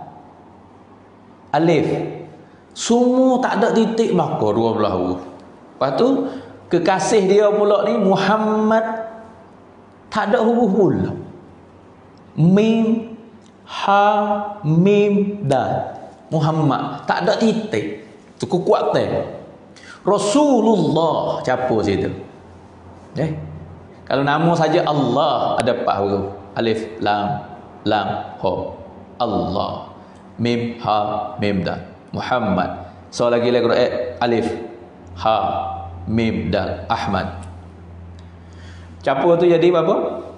alif semua tak ada titik belaka dua belah huruf. Lepas tu kekasih dia pula ni Muhammad tak ada huruf pula. Mim ha mim dal. Muhammad tak ada titik. Tu kekuatan. Rasulullah campur situ. Eh? Kalau nama saja Allah ada empat huruf. Alif lam lam ha. Allah. Mim ha mim dal. Muhammad. So lagi lagi eh, alif ha mim dal Ahmad. Campur tu jadi apa?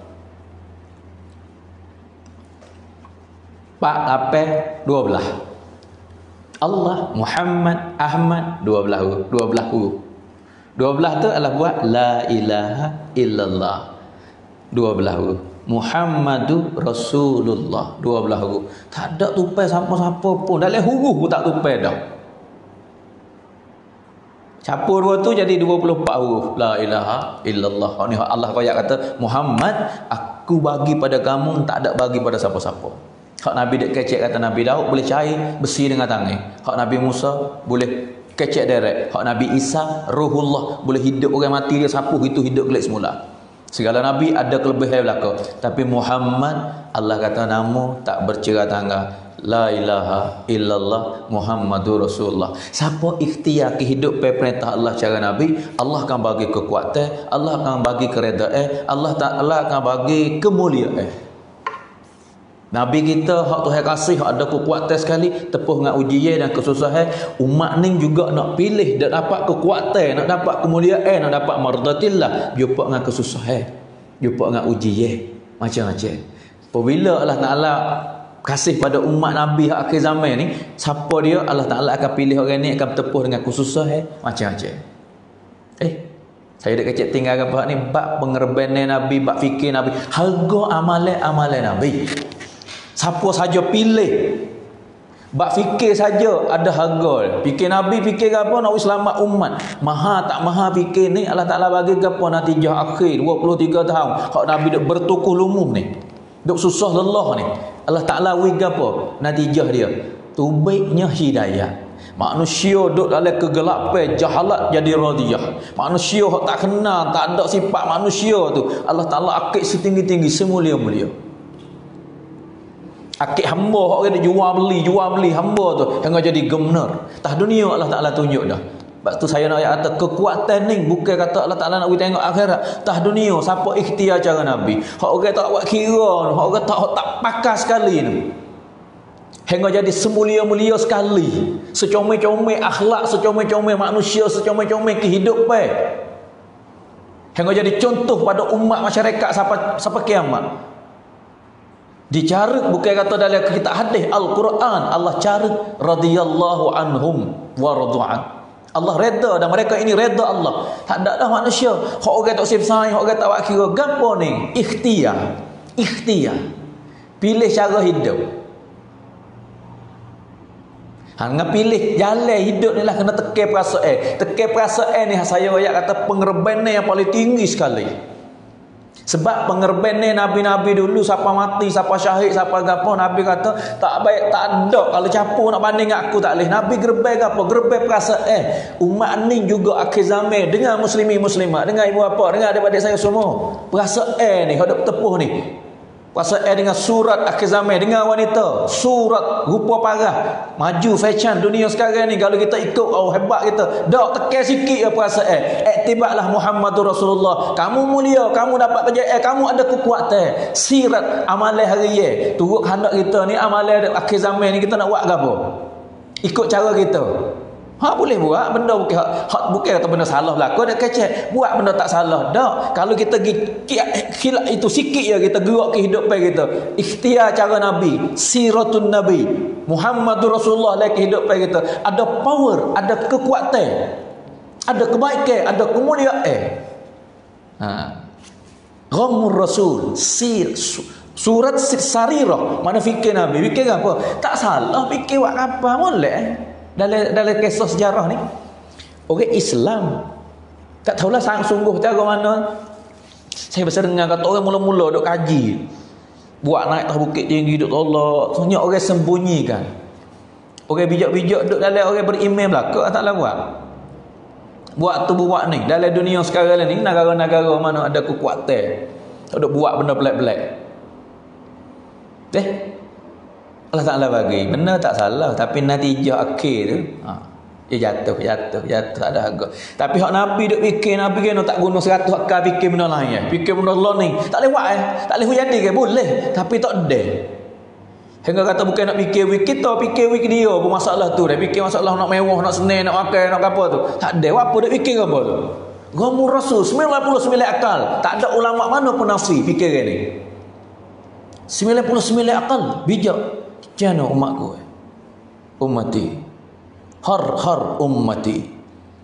Pak lapan dua belah. Allah, Muhammad, Ahmad dua belah huruf, dua belah huruf. Dua belah tu adalah buat la ilaha illallah. Dua belah huruf. Muhammadur Rasulullah. Dua belah huruf. Tak ada tupai siapa-siapa pun. Dalam huruf pun tak tupai dah. Campur dua tu jadi dua puluh empat huruf. La ilaha illallah. Ni Allah royak kata, Muhammad, aku bagi pada kamu, tak ada bagi pada siapa-siapa. Hak Nabi dek kecek kata Nabi Daud boleh cair besi dengan tangan. Hak Nabi Musa boleh kecek direct. Hak Nabi Isa Ruhullah, boleh hidup orang mati dia sapuh itu hidup balik semula. Segala Nabi ada kelebihan belaka. Tapi Muhammad, Allah kata nama tak bercerah tangga. La ilaha illallah Muhammadur Rasulullah. Siapa ikhtiar ke hidup perintah Allah cara Nabi, Allah akan bagi kekuatan, Allah akan bagi keredaan, Allah Taala akan bagi kemuliaan. Nabi kita hak Tuhan kasih hak ada kekuatan sekali, tepuh dengan ujian dan kesusahan, umat ni juga nak pilih dan dapat kekuatan, nak dapat kemuliaan, nak dapat mardatillah, jumpa dengan kesusahan, jumpa dengan ujian macam-macam. Apabila Allah Taala kasih pada umat Nabi hak akhir zaman ni, siapa dia, Allah Taala akan pilih orang ni akan tepuh dengan kesusahan macam-macam. Eh saya dah kecek tinggal apa ni bab pengerbanan Nabi, bab fikir Nabi, harga amalan-amalan Nabi. Siapa saja pilih bak fikir saja ada harga. Fikir Nabi fikir apa nak selamat umat. Maha tak maha fikir ni Allah Taala bagi apa natijah akhir dua puluh tiga tahun. Hak Nabi duk bertukuh lumum ni. Duk susah lelah ni. Allah Taala wi apa? Natijah dia. Tubaiknya hidayah. Manusia duduk dalam kegelapan jahalat jadi radiyah. Manusia hak tak kenal, tak ada sifat manusia tu, Allah Taala akid setinggi-tinggi, semulia-mulia. Akid hamba hak orang jual beli, jual beli hamba tu hingga jadi gemnar. Tah dunia Allah Taala tunjuk dah. Sebab tu saya nak ayat kata kekuatan ni bukan kata Allah Taala nak bagi tengok akhirat. Tah dunia siapa ikhtiar cara Nabi. Hak orang tak buat kira, hak orang tak hak tak pakar sekali ni. Hingga jadi semulia-mulia sekali. Secomel-comel akhlak, secomel-comel manusia, secomel-comel kehidupan. Hingga jadi contoh pada umat masyarakat sampai sampai kiamat. Dicarut bukan kata dalam kitab hadis Al-Quran, Allah carut radhiyallahu anhum wa radu'an. Allah reda dan mereka ini reda Allah. Tak ada dah manusia hak orang tak sif sayang, hak orang tak buat kira gapo ni? Ikhtiar. Ikhtiar. Pilih cara hidup. Hang pilih jalan hidup ni lah kena tekan perasaan. Tekan perasaan ni saya ayat kata pengorbanan yang paling tinggi sekali. Sebab pengorbanan Nabi-Nabi dulu, siapa mati, siapa syahid, siapa gapo, Nabi kata tak baik, tak ada. Kalau campur nak banding dengan aku tak boleh. Nabi gerbai gapo? Gerbai perasaan. Eh, umat ni juga akhir zaman dengan muslimi muslimat, dengan ibu bapa, dengan adik-adik saya semua. Perasaan ni hendak tepuh ni. Perasaan dengan surat akhir zaman, dengan wanita, surat rupa parah, maju fashion dunia sekarang ni. Kalau kita ikut, oh hebat kita. Dak tekan sikit ya perasaan. Iktibatlah Muhammadur Rasulullah. Kamu mulia, kamu dapat kejayaan, kamu ada kekuatan. Sirat amalan hari ye. Turut hendak kita ni amalan akhir zaman ni kita nak buat gapo? Ikut cara kita. Ha boleh buat benda bukan hak bukan kata benda salah berlaku dak kecek. Buat benda tak salah dak. Kalau kita khilaf itu sikit ya kita gerak kehidupan kita. Ikhtiar cara Nabi, siratun Nabi, Muhammadur Rasulullah dalam kehidupan kita. Ada power, ada kekuatan. Ada kebaikan, ada kemuliaan. Ha. Ghammur Rasul, sir surat sarirah. Mana fikir Nabi? Fikir apa? Tak salah fikir buat apa boleh. Dalam dalam kisah sejarah ni orang Islam tak tahulah sang sungguh cara mana. Saya besar dengar kata orang mula-mula duk kaji buat naik atas bukit tinggi duk tolak, sebenarnya orang sembunyikan. Orang bijak-bijak duk dalam orang beriman belaka taklah buat. Buat tu buat ni dalam dunia sekarang ni negara-negara mana ada kekuatan duk buat benda pelik-pelik. Eh Allah Ta'ala bagi benar tak salah, tapi natijah akhir tu ha, dia jatuh jatuh jatuh tak ada harga. Tapi hak Nabi duk fikir, Nabi kena tak guna seratus akal fikir benda lain eh. Fikir benda Allah ni tak boleh buat eh. Tak boleh jadi ke? Boleh tapi tak ada. Hingga kata bukan nak fikir wik kita, fikir wik dia pun masalah tu. Dia fikir masalah nak mewah, nak senang, nak makan, nak apa tu. Tak ada apa dia fikir apa tu. Ghamur Rasul sembilan puluh sembilan akal. Tak ada ulama mana pun nafi fikir ni. sembilan puluh sembilan akal bijak. Jana umatku, ummati, har har ummati.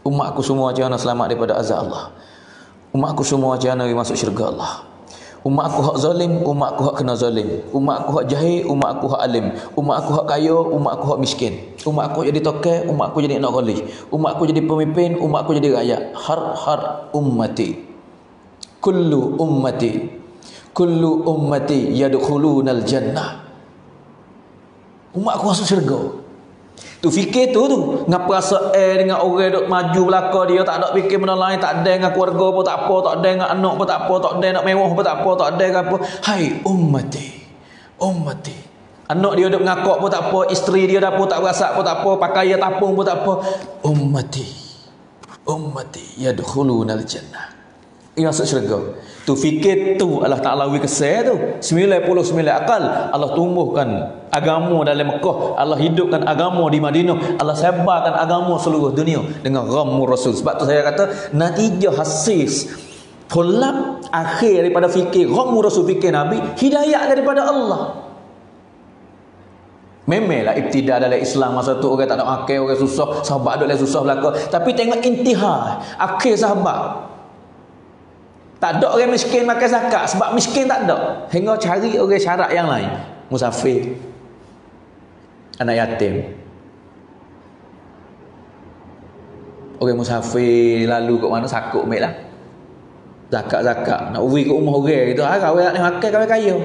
Umat aku semua jangan selamat daripada azab Allah. Umat aku semua jangan masuk syurga Allah. Umat aku hak zalim, umat aku hak kena zalim. Umat aku hak jahil, umat aku hak alim. Umat aku hak kaya, umat aku hak miskin. Umat aku jadi tokai, umat aku jadi nak ghalih. Umat aku jadi pemimpin, umat aku jadi rakyat. Har har ummati. Kullu ummati. Kullu ummati yadkhulunal jannah. Umat aku masuk syurga. Tu fikir tu tu ngapa rasa eh dengan orang duk maju belaka dia tak ada fikir benda lain, tak ada dengan keluarga pun tak apa, tak ada dengan anak pun tak apa, tak ada nak mewah pun tak apa, tak ada dengan apa. Hai ummati, ummati. Anak dia duk ngakak pun tak apa, isteri dia dah pun tak berasak pun tak apa, pakaian tapung pun tak apa. Ummati, ummati yadkhulunal jannah. Ia masuk syurga. Tu fikir tu Allah Ta'ala wi kesal tu sembilan puluh sembilan akal. Allah tumbuhkan agama dalam Mekah, Allah hidupkan agama di Madinah, Allah sebarkan agama seluruh dunia dengan ghammu Rasul. Sebab tu saya kata natijah hasil pulak akhir daripada fikir ghammu Rasul, fikir Nabi, hidayah daripada Allah. Memanglah ibtidah dalam Islam masa tu orang tak ada akal, orang susah, sahabat ada susah belaka. Tapi tengok intihar akhir sahabat. Tak ada orang miskin makan zakat sebab miskin tak ada. Hingga cari orang syarat yang lain. Musafir, anak yatim. Orang musafir lalu kat mana sakut ambil lah. Zakat-zakat. Nak uri kat rumah orang gitu. Harap orang nak makan kaya kaya.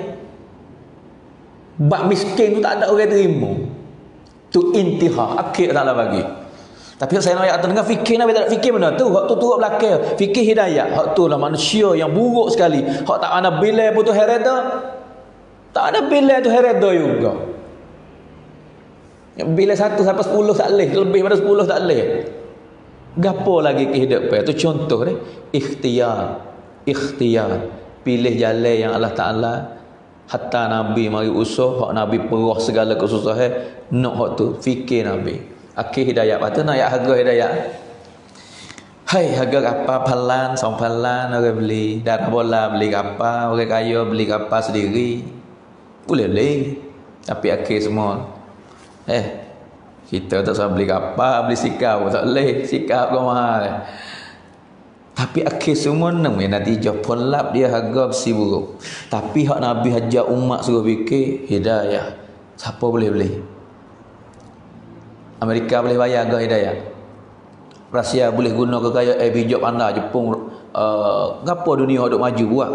Bak miskin tu tak ada orang terima. Tu intihar. Akhir tak lah bagi. Tapi saya nak ayat dengan fikir Nabi tak ada fikir benda tu. Hak tu turut belakang. Fikir hidayah. Hak tu lah manusia yang buruk sekali. Hak tak ada bila pun tu hereda. Tak ada bila tu hereda juga. Bila satu sampai sepuluh tak boleh. Lebih pada sepuluh tak boleh. Gapo lagi kehidupan. Itu contoh ni. Ikhtiar. Ikhtiar. Pilih jalan yang Allah Ta'ala. Hatta Nabi mari usuh. Hak Nabi perah segala kesusahan. Nak hak tu. Fikir Nabi. Akhir hidayah. Lepas tu nak ayat harga hidayah. Hai harga apa palan, song palan orang beli. Darah bola beli apa. Orang kaya beli apa sendiri. Boleh beli. Tapi akhir semua. Eh. Kita tak usah beli apa. Beli sikap tak boleh. Sikap kau mahal. Tapi akhir semua namanya natijah polap dia harga besi buruk. Tapi hak Nabi hajar umat suruh fikir hidayah. Siapa boleh beli? Amerika boleh bayar harga hidayah. Rusia boleh guna kekayaan eh bijak pandai Jepun uh, ngapa dunia duk maju buat.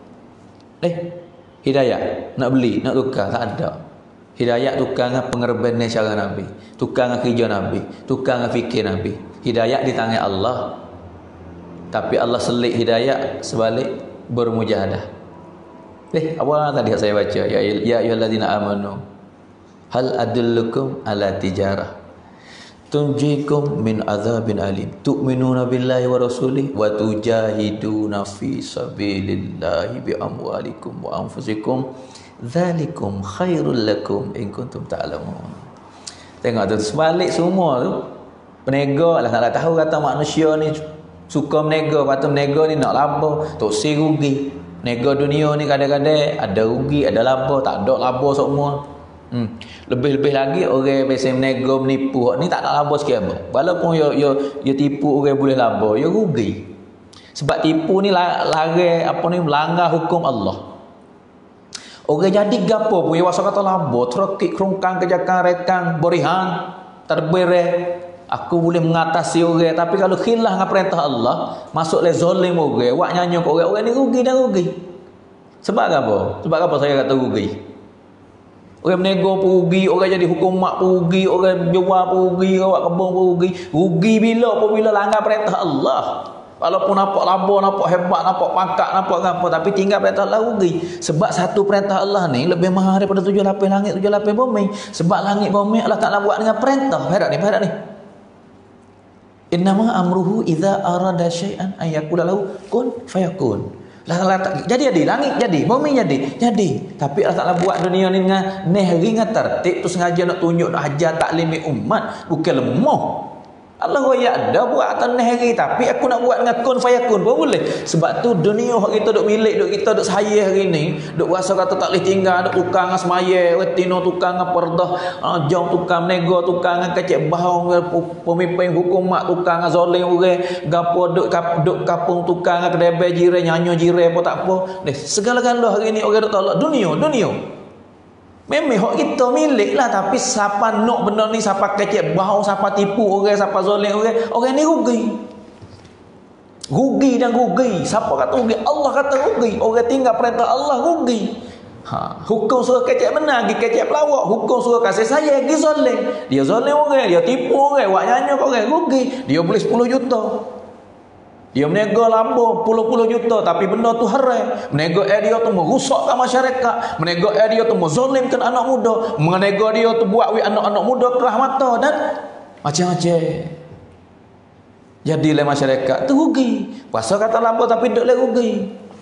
Eh hidayah nak beli, nak tukar tak ada. Hidayah tukar dengan pengerban cara Nabi, tukar dengan kerja Nabi, tukar dengan fikir Nabi. Hidayah di tangan Allah. Tapi Allah selit hidayah sebalik bermujahadah. Eh apa tadi saya baca ya ya ayyuhallazina amanu hal adullukum ala tijarah tunjikum min azabin alim tu'minuna billahi wa rasulih wa tujahiduna fi sabilillahi bi amwalikum wa anfusikum dzalikum khairul lakum in kuntum ta'lamun. Tengok tu sebalik semua tu penega Allah Taala tahu kata manusia ni suka menega, patut menega ni nak laba tok si rugi. Menega dunia ni kadang-kadang ada rugi ada laba, tak ada laba semua. Hmm. Lebih-lebih lagi orang biasa menego menipu ni tak nak laba sikit apa. Walaupun yo yo yo tipu orang boleh laba, yo rugi. Sebab tipu ni lari apa ni melanggar hukum Allah. Orang jadi gapo pun wasa kata laba, terekik kerongkang kejakan rekang berihan terbere. Aku boleh mengatasi orang tapi kalau khilaf dengan perintah Allah, masuk le zalim orang, wak nyanyi kat orang, orang ni rugi dah rugi. Sebab apa? Sebab apa saya kata rugi? Orang menego pun rugi, orang jadi hukum mak pun rugi, orang jual pun rugi, orang kebun pun rugi. Rugi bila pun bila langgar perintah Allah. Walaupun nampak laba, nampak hebat, nampak pangkat, nampak apa, tapi tinggal perintah Allah rugi. Sebab satu perintah Allah ni lebih mahal daripada tujuh lapis langit, tujuh lapis bumi. Sebab langit bumi Allah Ta'ala buat dengan perintah. Herat ni, herat ni. Innama amruhu idza arada syai'an ayyakula lahu kun fayakun. Jadi jadi langit jadi, bumi jadi, jadi. Tapi Allah Taala buat dunia ni dengan neh ringan tertib tu sengaja nak tunjuk nak ajar taklimi umat, bukan lemah. Allah royak dah buat tanah hari, tapi aku nak buat dengan kun fayakun pun boleh. Sebab tu dunia hak kita duk milik, duk kita duk saya hari ni, duk rasa kata tak boleh tinggal, duk tukang dengan semaya, retino tukang dengan perdah, uh, jom tukang nego, tukang dengan kecek bahau, pemimpin hukumat tukang dengan zolim orang, gapo duk kap, duk kapung tukang dengan kedai jiran, nyanyo jiran pun tak apa. Ni segala-gala hari ni orang duk tolak dunia, dunia. Memang hak kita milik lah, tapi siapa nak benda ni, siapa kecek bau, siapa tipu orang, siapa zalim orang, orang ni rugi. Rugi dan rugi. Siapa kata rugi? Allah kata rugi. Orang tinggal perintah Allah rugi. Ha, hukum suruh kecek benar, pergi kecek pelawak. Hukum suruh kasih sayang, pergi zalim. Dia zalim orang, dia tipu orang, buat nyanyi orang, rugi. Dia beli sepuluh juta. Dia menega lambung puluh-puluh juta, tapi benda tu haram. Menega dia tu merusakkan masyarakat, menega dia tu menzalimkan anak muda, menega dia tu buat we anak-anak muda kerah mata dan macam-macam. Jadilah masyarakat tu rugi. Pasal kata lambung tapi duk le rugi.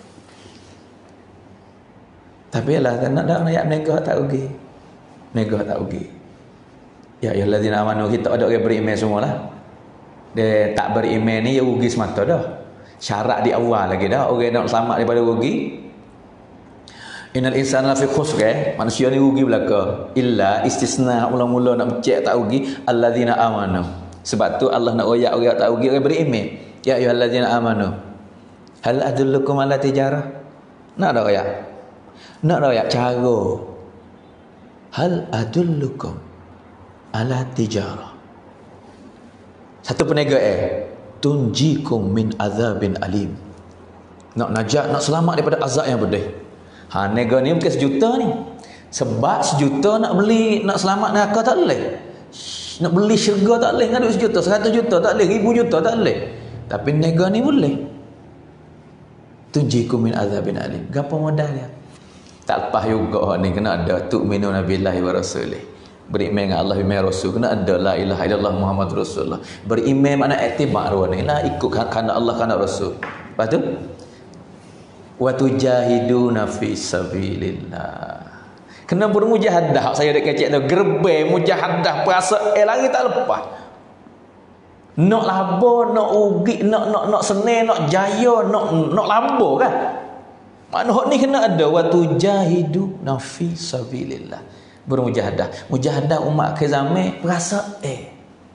Tapi lah nak dak ayat menega tak rugi. Menega tak rugi. Ya ayyuhallazina amanu, kita ada orang beriman semualah. Dia tak beriman ni, dia rugi semata dah. Syarat di awal lagi dah. Orang nak selamat daripada rugi. Innal insana lafi khusr, eh? Manusia ni rugi belaka. Illa istisna, mula-mula nak cek tak rugi, allazina amanu. Sebab tu Allah nak royak orang tak rugi, orang beriman. Ya ayyuhallazina amanu, hal adullukum ala tijarah. Nak dak royak? Nak royak cara. Hal adullukum ala tijarah. Satu peniaga eh tunjikum min azabin alim. Nak najat, nak selamat daripada azab yang pedih. Ha, niaga ni bukan sejuta ni. Sebab sejuta nak beli, nak selamat neraka tak boleh. Nak beli syurga tak boleh, ngadu sejuta, seratus juta tak boleh, ribu juta tak boleh. Tapi niaga ni boleh. Tunjikum min azabin alim. Gapo modal dia? Tak lepas juga ni kena ada tu'minuna billahi wa rasulih. Beriman dengan Allah, beriman Rasul, kena ada la ilaha illallah Muhammad Rasulullah. Beriman makna iktibar ni lah, ikut kerana Allah, kerana Rasul. Lepas tu wa tujahiduna fi sabilillah. Kena bermujahadah. Saya dah kecek tu gerbe mujahadah, perasa eh lari tak lepas. Nak laba, nak ugi, nak nak nak senang, nak jaya, nak nak laba kan. Makna hak ni kena ada wa tujahiduna fi sabilillah. Bermujahadah. Mujahadah umat ke zaman perasa eh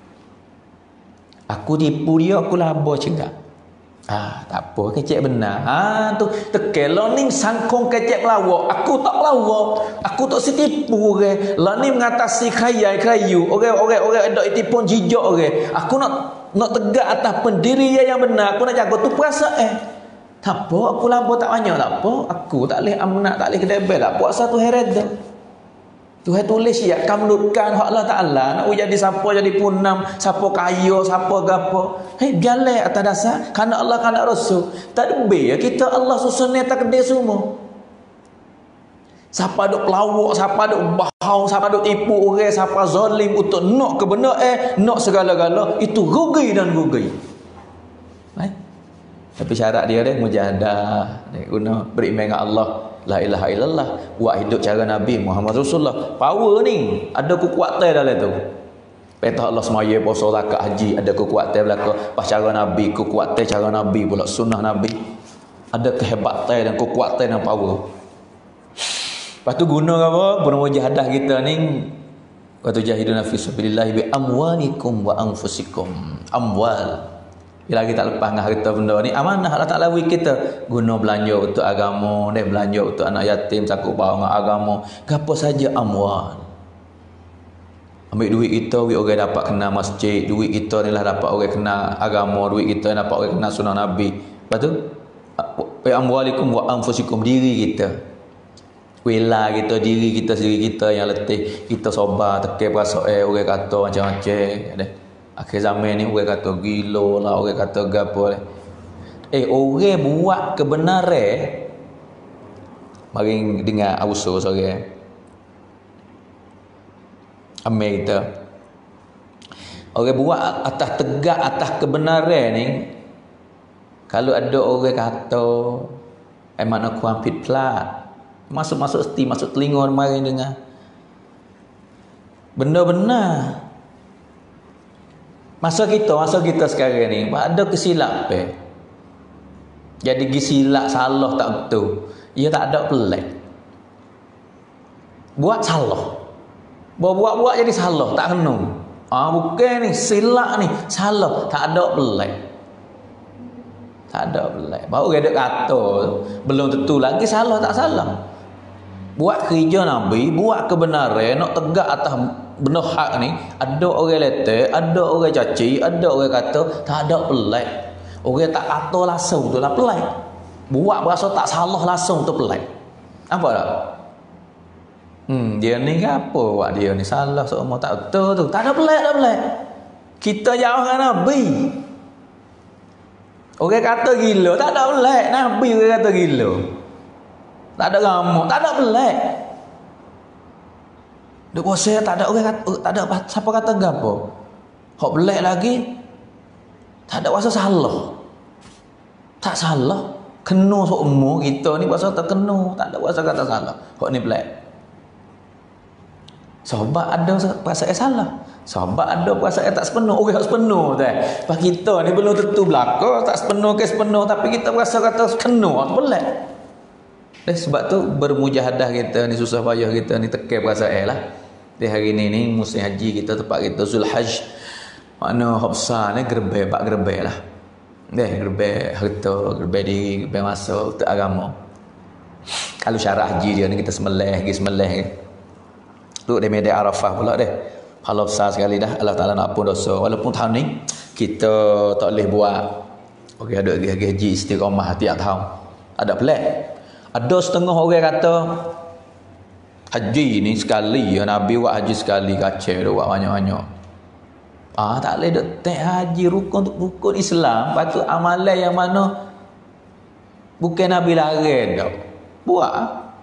aku tipu dia, aku laba cegak. Ah, tak apa, kecek benar. Ah tu tekelo ni sangkong kecek pelawak. Aku tak pelawak. Aku tak setipu orang. Lah ni mengatasi khayal kayu. Orang-orang orang ada itipun jijak orang. Aku nak nak tegak atas pendiri dia yang benar. Aku nak jaga tu perasa eh. Tak apa, aku laba tak banyak, tak apa. Aku tak leh amanat, tak leh kedebel. Tak puasa tu hereda. Tuhan tulis ya, kamlutkan hak Allah Ta'ala. Nak jadi siapa jadi punam, siapa kaya, siapa gapo. Hei, biarlah atas dasar kerana Allah, kerana Rasul. Tak ada ya kita Allah susun ni takdir semua. Siapa duk pelawak, siapa duk bahau, siapa duk tipu orang, siapa zalim untuk nak kebenar eh, nak segala-gala, itu rugi dan rugi. Baik. Tapi syarat dia dia mujahadah, dia guna beriman dengan Allah. La ilaha illallah, buat hidup cara Nabi Muhammad Rasulullah. Power ni ada kekuatan dalam tu. Perintah Allah semaya, puasa, zakat, haji, ada kekuatan belaka. Pas cara Nabi, kekuatan cara Nabi pula, sunnah Nabi. Ada kehebatan dan kekuatan dan power. Lepas tu guna apa? Bermujahadah kita ni wa tujahiduna fi sabilillah bi amwalikum wa anfusikum. Amwal. Bila kita lepas dengan harta benda ni, amanah Allah Ta'ala beri kita. Guna belanja untuk agama, dan belanja untuk anak yatim, sakup bahawa dengan agama. Apa saja amwal. Ambil duit kita, duit orang dapat kena masjid. Duit kita ni lah dapat orang kena agama. Duit kita dapat orang kena sunnah Nabi. Lepas tu, bi amwalikum wa anfusikum, diri kita. Wela kita, diri kita sendiri kita yang letih. Kita sobar, tekir perasa eh, orang kata macam-macam. Akhir zaman ni orang kata gila lah, orang kata gapo lah. Eh orang buat kebenaran, mari dengar auso sore. Amai kita. Orang buat atas tegak atas kebenaran ni, kalau ada orang kata eh makna kurang fit plat, masuk-masuk hati, masuk telinga mari dengar. Benda benar. Masa kita, masa kita sekarang ni ada kesilap pe. Jadi gisilap salah tak betul. Ia tak ada pelik. Buat salah. Buat-buat jadi salah, tak kena. Ah bukan ni silap ni, salah, tak ada pelik. Tak ada pelik. Baru dia ada kata belum tentu lagi salah tak salah. Buat kerja Nabi, buat kebenaran, nak tegak atas benar hak ni, ada orang letak, ada orang caci, ada orang kata tak ada pelik. Orang tak kata langsung tu lah pelik. Buat berasa tak salah langsung tu pelik. Apa tak? Hmm, dia ni ke apa buat dia ni salah semua tak betul tu. Tak ada pelik, tak pelik. Kita jauh dengan Nabi. Orang kata gila, tak ada pelik. Nabi orang kata gila. Tak ada gamuk, tak ada pelik. Duk kuasa tak ada orang kata, tak ada siapa kata gapo. Hok pelik lagi. Tak ada kuasa salah. Tak salah. Kena semua kita ni kuasa tak kena, tak ada kuasa kata salah. Hok ni pelik. Sahabat ada perasaan salah. Sahabat ada perasaan tak sepenuh. Orang tak sepenuh tu. Pas kita ni belum tentu belaka, tak sepenuh ke sepenuh, tapi kita rasa kata kena, pelik. Eh, sebab tu bermujahadah kita ni susah payah kita ni tekan perasaan lah. Di hari ni ni musim haji kita tempat kita Zulhajj. Mana hafsah ni gerbe pak gerbe lah. Deh gerbe harta, gerbe diri, gerbe masa untuk agama. Kalau syarat haji dia ni kita sembelih, pergi sembelih. Tu di medan Arafah pula deh. Kalau besar sekali dah Allah Taala nak ampun dosa. Walaupun tahun ni kita tak boleh buat. Okey ada haji istiqamah tiap tahun. Ada pelik. Ada setengah orang kata haji ni sekali ya Nabi buat haji sekali kacau dia buat banyak-banyak. Ah tak boleh dok tek haji rukun rukun Islam, patut amalan yang mana bukan Nabi larang dak. Buat.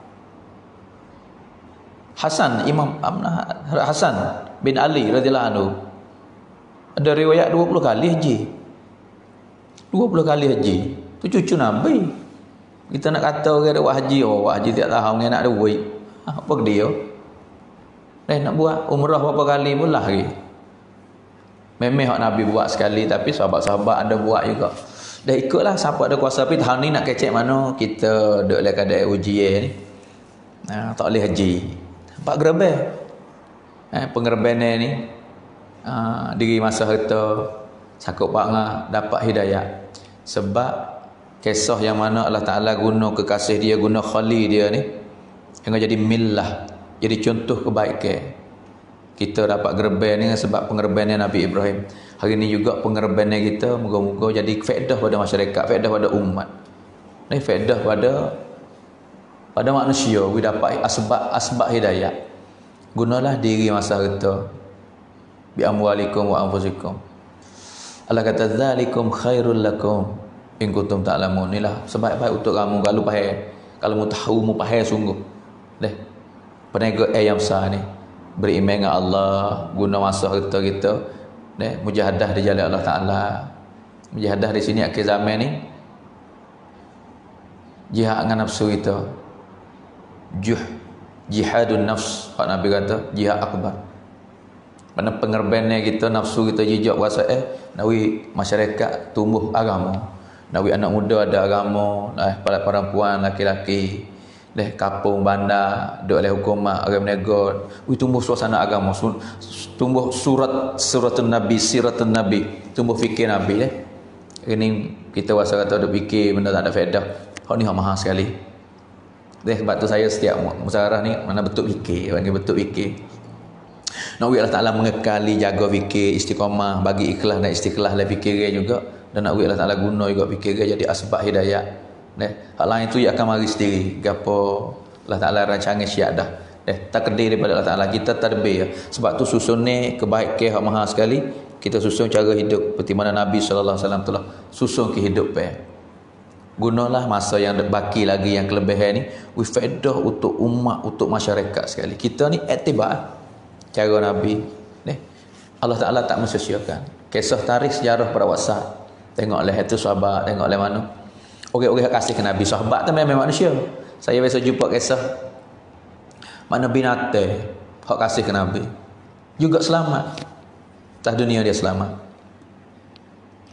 Hasan Imam Hasan bin Ali radhiyallahu anhu ada riwayat dua puluh kali haji. dua puluh kali haji. Tu cucu Nabi. Kita nak kata orang ada buat haji, oh buat haji tiap tahun dia nak ada duit. Apa dia? Eh nak buat umrah berapa kali pula lagi. Memang hak Nabi buat sekali tapi sahabat-sahabat ada buat juga. Dah ikutlah siapa ada kuasa tapi tahun ni nak kecek mana kita duk dalam keadaan ujian ni. Nah, tak boleh haji. Pak gerbe. Eh pengerbenan ni uh, diri masa harta sakup pak ngah dapat hidayah. Sebab kisah yang mana Allah Ta'ala guna kekasih dia, guna khali dia ni hingga jadi millah, jadi contoh kebaikan. Kita dapat gerban ni sebab pengerbanan Nabi Ibrahim. Hari ni juga pengerbanan kita moga-moga jadi faedah pada masyarakat, faedah pada umat. Ni faedah pada pada manusia, we dapat asbab asbab hidayah. Gunalah diri masa harta bi amwalikum wa anfusikum. Allah kata zalikum khairul lakum in kuntum ta'lamun. Inilah sebaik-baik untuk kamu kalau faham, kalau mu tahu mu faham sungguh. Deh. Peniaga ayam besar ni beriman dengan Allah, guna masa harta kita, deh, mujahadah di jalan Allah Taala. Mujahadah di sini akhir zaman ni jihad dengan nafsu kita. Juh jihadun nafs, Pak Nabi kata jihad akbar. Mana pengerbanan kita, nafsu kita jijak puasa eh nawi masyarakat tumbuh agama. Nawi anak muda ada agama, eh para perempuan, laki-laki, leh kampung bandar, duk leh hukumat, orang menegur, ui tumbuh suasana agama, tumbuh surat suratun Nabi, siratun Nabi, tumbuh fikir Nabi leh. Ini kita rasa kata ada fikir benda tak ada faedah. Hak ni hak mahal sekali. Deh sebab tu saya setiap musyawarah ni mana betul fikir, bagi betul fikir. Nak Allah Taala mengekali jaga fikir istiqamah, bagi ikhlas dan istiqlal dalam fikir juga, dan nak Allah Taala guna juga fikir jadi asbab hidayah. Deh, hal lain tu ia akan mari sendiri. Gapo Allah Taala rancangan syiah dah. Deh, takdir daripada Allah Taala kita tadbir ya. Sebab tu susun ni kebaikan hak mahal sekali. Kita susun cara hidup seperti mana Nabi sallallahu alaihi wasallam telah susun kehidupan. Gunalah masa yang baki lagi yang kelebihan ni we faedah untuk umat, untuk masyarakat sekali. Kita ni iktibar cara Nabi ni. Allah Taala tak mensia-siakan. Kisah tarikh sejarah para wasat. Tengoklah itu sahabat, tengoklah mana. Orang-orang kasih ke Nabi, sahabat tu memang manusia. Saya biasa jumpa kisah mana binatang hak kasih ke Nabi juga selamat. Atas dunia dia selamat.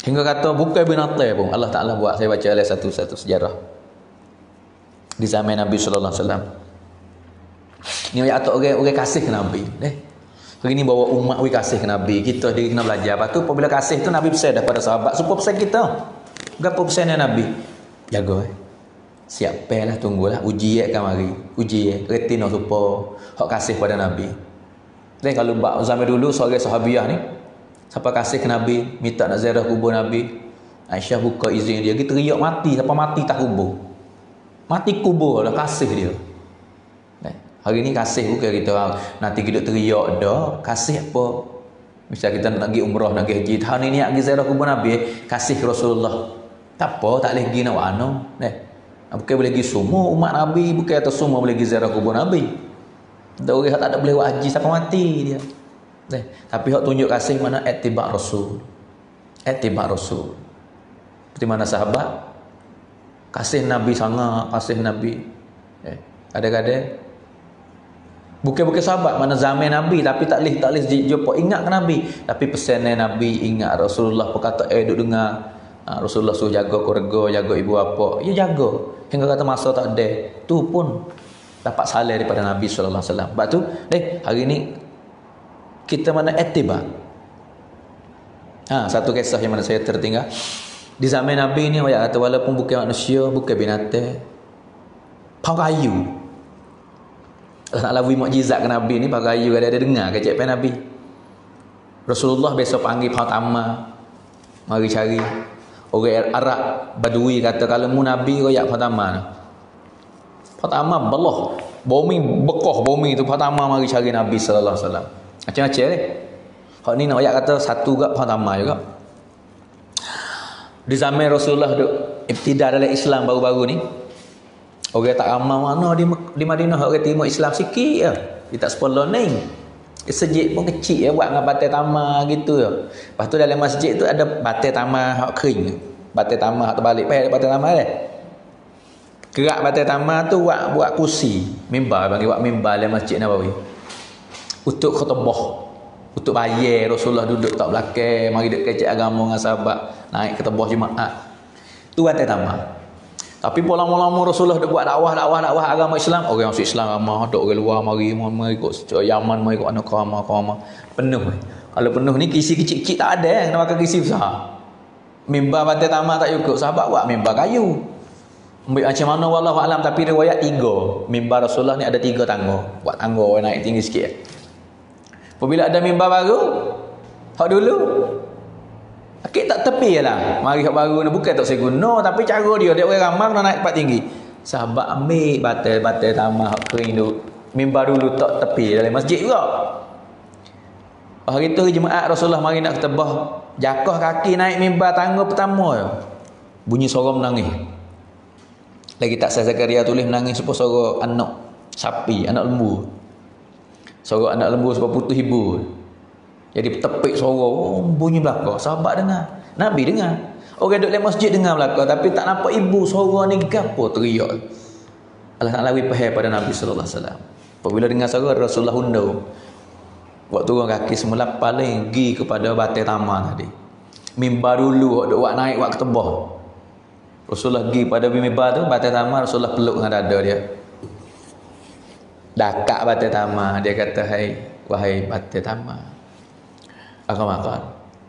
Hingga kata bukan binatang pun Allah Taala buat. Saya baca oleh satu-satu sejarah di zaman Nabi sallallahu alaihi wasallam. Ni ayat tu orang orang kasih ke Nabi. Eh. Hari ni bawa umat we kasih ke Nabi. Kita dia kena belajar. Lepas tu apabila kasih tu Nabi pesan daripada sahabat supaya pesan kita. Gapo pesan Nabi? Jaga eh. Siap lah, tunggulah uji eh kan mari. Uji eh retina supaya hak kasih pada Nabi. Dan kalau bab zaman dulu seorang sahabiah ni siapa kasih ke Nabi, minta nak ziarah kubur Nabi. Aisyah buka izin dia, dia teriak mati, siapa mati tak kubur. Mati kubur lah kasih dia. Hari ni kasih bukan kita nanti kita teriak dah, kasih apa? Misal kita nak pergi umrah, nak pergi haji, tahun ini nak pergi ziarah kubur Nabi, kasih Rasulullah. Tak apa, tak boleh pergi nak wano. Eh, bukan boleh pergi semua umat Nabi, bukan atau semua boleh pergi ziarah kubur Nabi. Ada orang tak ada boleh buat haji siapa mati dia. Eh, tapi hak tunjuk kasih mana ittiba' Rasul. Ittiba' Rasul. Seperti mana sahabat kasih Nabi sangat, kasih Nabi. Eh, kadang-kadang bukan-bukan sahabat mana zaman Nabi tapi tak leh tak leh jumpa ingat ke Nabi tapi pesan Nabi ingat Rasulullah berkata eh duk dengar ha, Rasulullah suruh jaga keluarga jaga ibu bapa ya jaga hingga kata masa tak ada tu pun dapat salah daripada Nabi sallallahu alaihi wasallam. Sebab tu eh hari ni kita mana ittiba. Ha satu kisah yang mana saya tertinggal di zaman Nabi ni ayat kata walaupun bukan manusia bukan binatang pau kayu nak lawi mukjizat ke Nabi ni pakai kayu ada ada dengar ke cik Nabi. Rasulullah besok panggil Fatimah mari cari orang Arab Badui kata kalau mu Nabi royak Fatimah. Fatimah belah bumi bekoh bumi tu Fatimah mari cari Nabi sallallahu alaihi wasallam. Macam-macam ni. Hak ni nak royak kata satu gak Fatimah juga. Di zaman Rasulullah duk ibtidah dalam Islam baru-baru ni. Orang tak ramai mana di, di Madinah orang terima Islam sikit je. Dia tak sepuluh ni. Masjid pun kecil ya buat dengan batai tamar gitu ya. Lepas tu dalam masjid tu ada batai tamar hak kering. Batai tamar hak terbalik payah batai tamar dia. Gerak batai tamar tu buat buat kursi, mimbar bagi buat mimbar dalam Masjid Nabawi. Untuk khutbah. Untuk bayar Rasulullah duduk tak belakang, mari duk kecek agama dengan sahabat, naik ke tebah jemaat. Tu batai tamar. Tapi lama-lama Rasulullah dah buat dakwah dakwah dakwah agama Islam, orang masuk Islam ramai, ada orang luar mari mari ikut Yaman, mari ikut anak kama kama penuh. Kalau penuh ni kisi kecil-kecil tak ada, kena pakai kisi besar. Mimbar batai tamar tak cukup, sahabat buat mimbar kayu. Ambil macam mana wallahu alam tapi riwayat tiga. Mimbar Rasulullah ni ada tiga tangga, buat tangga naik tinggi sikit. Apabila ada mimbar baru, hak dulu Akik tak tepi lah. Mari hak baru ni bukan tak saya guna tapi cara dia dia orang ramai nak naik tempat tinggi. Sahabat ambil batal-batal tamah hak kering tu. Mimbar dulu tak tepi dalam masjid juga. Hari tu jemaat Rasulullah mari nak ketebah jakah kaki naik mimbar tangga pertama je. Bunyi suara menangis. Lagi tak saya Zakaria tulis menangis supaya suara anak sapi, anak lembu. Suara anak lembu sebab putus ibu. Jadi tepik suara oh, bunyi belakang. Sahabat dengar, Nabi dengar. Orang duduk dalam masjid dengar belakang tapi tak nampak ibu suara ni gapo teriak. Allah Taala wi pahal pada Nabi sallallahu alaihi wasallam. Apabila dengar suara Rasulullah undau. Buat turun kaki semula paling gi kepada batai tamar tadi. Mimbar dulu duk buat naik buat ketebah. Rasulullah gi pada mimbar tu batai tamar Rasulullah peluk dengan dada dia. Dakak batai tamar dia kata hai wahai batai tamar. Akan makan.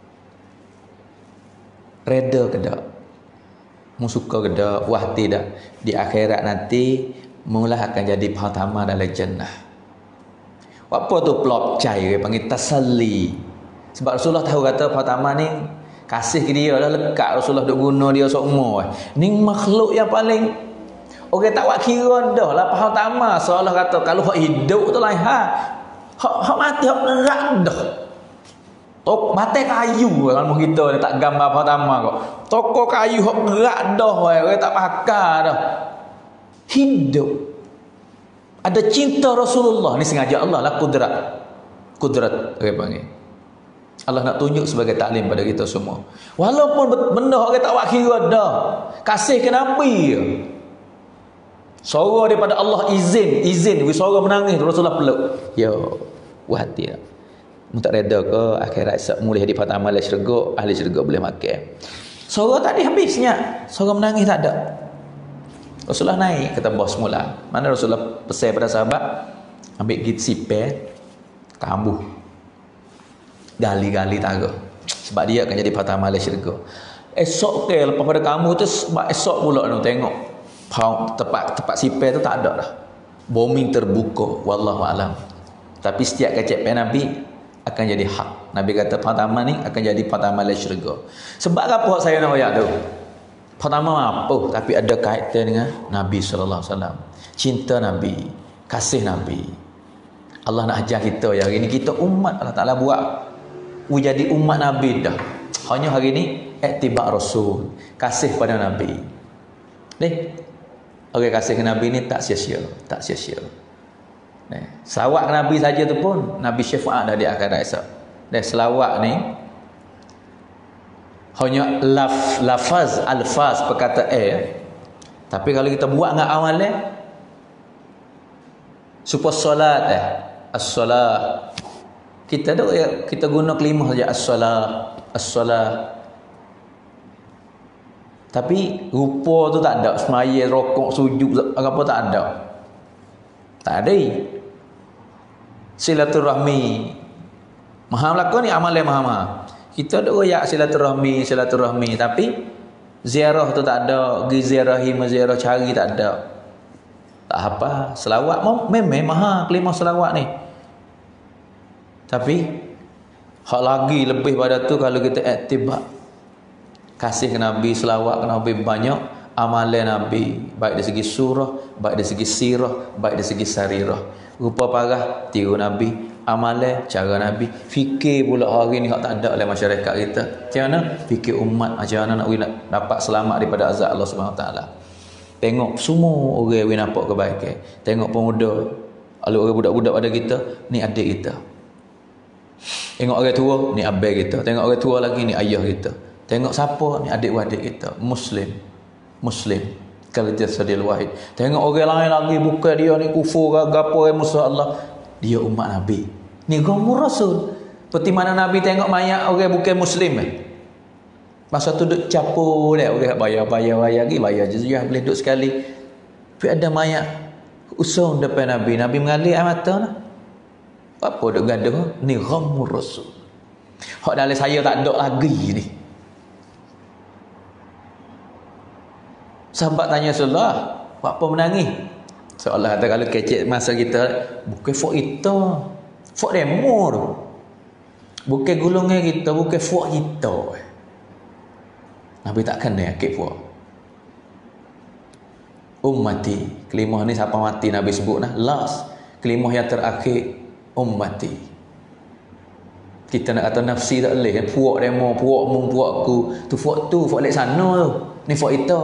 Reda ke tak? Mu suka ke tak? Wah tidak. Di akhirat nanti mula akan jadi pertama dalam jannah. Apa tu plop cai dia panggil tasalli. Sebab Rasulullah tahu kata pertama ni kasih ke dia dah lekat Rasulullah duk guna dia seumur. Ni makhluk yang paling orang tak buat kira dah lah pertama. Seolah kata kalau hak hidup tu lain ha. Hak hak mati hak nerak dah. Tok batai kayu kalau kita ni tak gambar pertama kok. Toko kayu hok gerak dah orang tak pakar dah. Hidup. Ada cinta Rasulullah ni sengaja Allah lah kudrat. Kudrat orang panggil. Allah nak tunjuk sebagai taklim pada kita semua. Walaupun benda orang tak buat kira dah. Kasih ke Nabi. Suara daripada Allah izin, izin, suara menangis Rasulullah peluk. Yo, buat hati lah. mu tak reda ke akhirat esok mulih di pertama ahli syurga, ahli syurga boleh makan. Suara tak ada habisnya, suara menangis tak ada. Rasulullah naik kata bos mula. Mana Rasulullah pesan pada sahabat, ambil git sipir, kambuh. Gali-gali taga. Sebab dia akan jadi pertama ahli syurga. Esok ke lepas pada kamu tu sebab esok pula nak tengok tempat tempat sipir tu tak ada dah. Bombing terbuka, wallahu alam. Tapi setiap kecep Nabi akan jadi hak. Nabi kata pertama ni akan jadi pertama ahli syurga. Sebab apa saya nak ayat tu? Pertama apa? Tapi ada kaitan dengan Nabi sallallahu alaihi wasallam. Cinta Nabi, kasih Nabi. Allah nak ajar kita ya hari ni kita umat Allah Taala buat jadi umat Nabi dah. Hanya hari ni ittiba' Rasul, kasih pada Nabi. Ni orang kasih ke Nabi ni tak sia-sia, tak sia-sia. Ni, selawat ke Nabi saja tu pun Nabi syafaat dah di akhirat esok. Dan selawat ni hanya laf, lafaz, alfaz, perkataan eh. Tapi kalau kita buat dengan amalan supaya solat eh, as-solat. Kita tu kita guna kalimah saja as-solat, as-solat. Tapi rupa tu tak ada, semaya, rokok, sujud apa tak ada. Tak ada. Silaturahmi. Maha melakon ni amalan maha-maha. Kita ada royak silaturahmi, silaturahmi tapi ziarah tu tak ada, pergi ziarahi ziarah cari tak ada. Tak apa, selawat memang maha kalimah selawat ni. Tapi hak lagi lebih pada tu kalau kita iktibar kasih ke Nabi, selawat ke Nabi banyak, amalan Nabi baik dari segi surah, baik dari segi sirah, baik dari segi sarirah. Rupa parah tiru Nabi, amalan cara Nabi, fikir pula hari ni hak tak ada oleh masyarakat kita. Macam mana? Fikir umat macam mana nak, nak dapat selamat daripada azab Allah Subhanahu Wa Taala. Tengok semua orang yang nampak kebaikan. Tengok pemuda, kalau orang budak-budak pada kita, ni adik kita. Tengok orang tua, ni abang kita. Tengok orang tua lagi, ni ayah kita. Tengok siapa, ni adik-adik kita. Muslim. Muslim. Kalau jasadil wahid. Tengok orang lain lagi, bukan dia ni kufur, gapo yang musuh Allah. Dia umat Nabi. Ni gomur Rasul. Seperti mana Nabi tengok mayat orang bukan Muslim eh. Masa tu duk capur dia, orang bayar-bayar-bayar lagi, bayar jizyah boleh duk sekali. Tapi ada mayat usung depan Nabi. Nabi mengalir air mata lah. Apa duk gaduh? Ni gomur Rasul. Hak dalam saya tak ada lagi ni. Sahabat tanya Rasulullah, apa menangis? Seolah kata kalau kecek masa kita, bukan fok kita, fok demo tu. Bukan gulungan kita, bukan fok kita. Nabi tak kena yakit fok. Ummati, kelimah ni siapa mati Nabi sebut nah. Last, kelimah yang terakhir, ummati. Kita nak kata nafsi tak boleh. Puak demo, puak mung, puak ku. Tu fok tu, fok lek sana tu. Ni fok kita.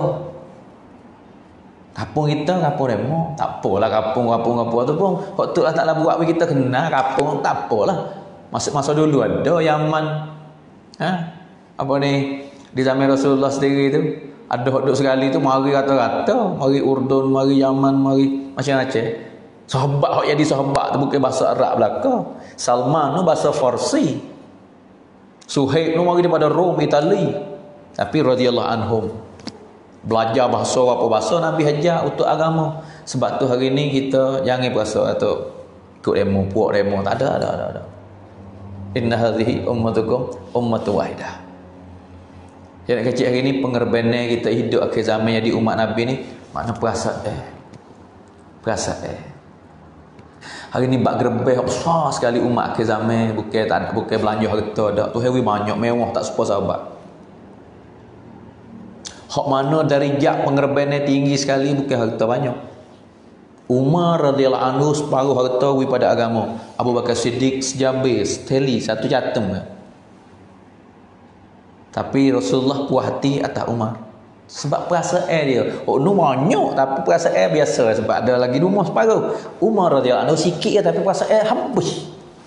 Kapung kita, kapung demo. Tak apalah kapung, kapung, kapung tu pun. Kok tu lah taklah buat kita kena kapung, tak apalah. Masa, masa dulu ada Yaman. Ha? Apa ni? Di zaman Rasulullah sendiri tu. Ada hot sekali tu, mari kata-kata. Mari Urdun, mari Yaman, mari macam-macam. Sahabat hok jadi sahabat tu bukan bahasa Arab belaka. Salman tu bahasa Farsi. Suhaib tu mari daripada Rom, Itali. Tapi radhiyallahu anhum. Belajar bahasa apa bahasa Nabi hajar untuk agama. Sebab tu hari ni kita jangan berasa atau ikut demo, puak demo. Tak ada, ada, ada, ada. Inna hadhihi ummatukum ummatu wahidah. Yang nak kecil hari ni pengorbanan kita hidup akhir zaman jadi umat Nabi ni makna perasaan eh. Perasaan eh. Hari ni bak gerbeh besar sekali umat akhir zaman, bukan tak ada, bukan belanja harta dak. Tu hari banyak mewah tak sepa sahabat. Hak mana darjat pengorbanan tinggi sekali bukan harta banyak. Umar radhiyallahu anhu separuh harta wi pada agama. Abu Bakar Siddiq sejabir, seteli, satu catem. Tapi Rasulullah puas hati atas Umar. Sebab perasaan dia. Oh, nu banyak tapi perasaan biasa sebab ada lagi rumah separuh. Umar radhiyallahu anhu sikit je tapi perasaan habis.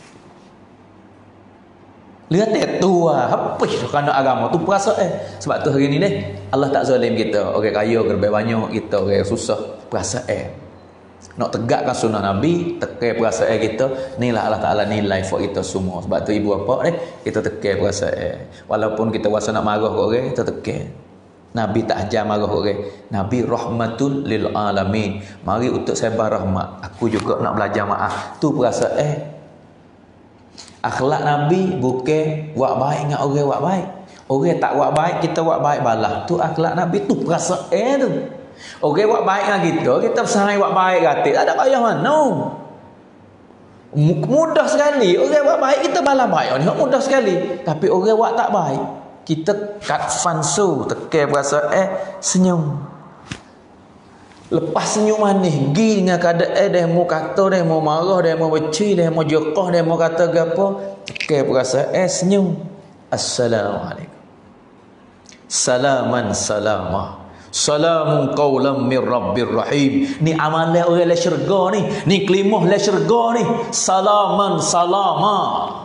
Lihat tu lah, habis kerana agama tu perasaan. Sebab tu hari ni ni Allah tak zalim kita. Orang kaya lebih banyak, kita orang susah perasaan. Nak tegakkan sunnah Nabi, tekan perasaan kita, inilah Allah Ta'ala nilai for kita semua. Sebab tu ibu bapa eh, kita tekan perasaan. Walaupun kita rasa nak marah ke orang, kita tekan. Nabi tak ajar marah ke orang. Nabi rahmatul lil alamin. Mari untuk sebar rahmat. Aku juga nak belajar maaf. Tu perasaan eh. Akhlak Nabi bukan buat baik dengan orang buat baik. Orang tak buat baik, kita buat baik balas. Tu akhlak Nabi, tu perasaan eh tu. Orang buat baik dengan kita, kita bersaing buat baik kata, tak ada payah mana. Mudah sekali. Orang buat baik, kita balas baik. Ini mudah sekali. Tapi orang buat tak baik, kita kat fansu, tekan perasaan eh, senyum. Lepas senyum manis, pergi dengan keadaan dia mau kata, dia mau marah, dia mau benci, dia mau jokah, dia mau kata apa, tekan perasaan eh, senyum. Assalamualaikum. Salaman salamah. Salamun qawlan min rabbir rahim. Ni amalan orang le syurga ni. Ni kelimah le syurga ni. Salaman salama.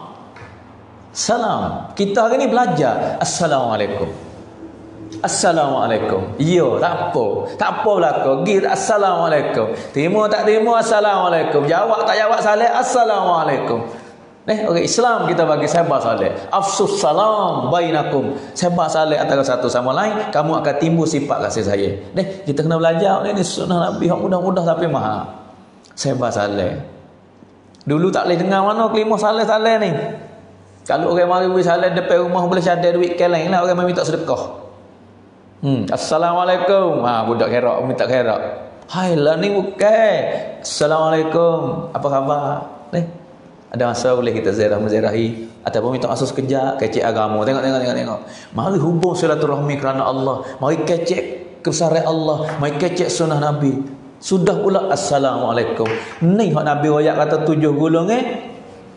Salam. Kita hari ni belajar. Assalamualaikum. Assalamualaikum. Ya, tak apa. Tak apa belaka. Gir assalamualaikum. Terima tak terima assalamualaikum. Jawab tak jawab salam assalamualaikum. Eh, orang Islam kita bagi sebar salam. Afsus salam bainakum. Sebar salam antara satu sama lain, kamu akan timbul sifat kasih sayang. Deh, kita kena belajar ni sunnah Nabi yang mudah-mudah tapi mahal. Sebar salam. Dulu tak boleh dengar mana kelimah salam-salam ni. Kalau orang mari beri salam depan rumah boleh cadar duit keleng lah, orang minta sedekah. Hmm, assalamualaikum. Ha, budak kerak minta kerak. Hai lah ni bukan. Assalamualaikum. Apa khabar? Ni ada masa boleh kita ziarah menziarahi ataupun minta asas sekejap kecek agama. Tengok tengok tengok tengok. Mari hubung silaturahmi kerana Allah. Mari kecek kebesaran Allah. Mari kecek sunnah Nabi. Sudah pula assalamualaikum. Ni hak Nabi royak kata tujuh gulung eh.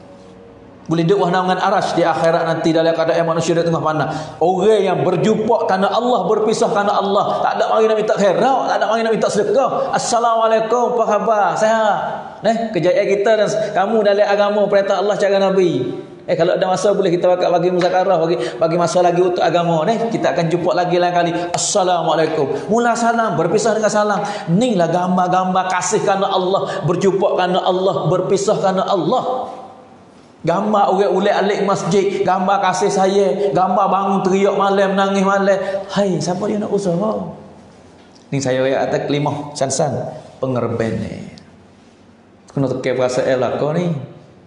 Boleh duduk naungan arash di akhirat nanti dalam keadaan manusia di tengah panah. Orang yang berjumpa kerana Allah, berpisah kerana Allah. Tak ada mari nak minta khairah, tak ada mari nak minta sedekah. Assalamualaikum, apa khabar? Sehat? Eh, kejayaan kita dan kamu dalam agama perintah Allah cara Nabi. Eh, kalau ada masa boleh kita bakal bagi muzakarah, bagi bagi masa lagi untuk agama. Eh, kita akan jumpa lagi lain kali. Assalamualaikum. Mula salam, berpisah dengan salam. Inilah gambar-gambar kasih kerana Allah, berjumpa kerana Allah, berpisah kerana Allah. Gambar orang ulik alik masjid, gambar kasih saya, gambar bangun teriak malam, nangis malam. Hai, siapa dia nak usaha? Ni saya ayat atas kelimah san-san pengerben ni. Kena tekan perasaan lah kau ni.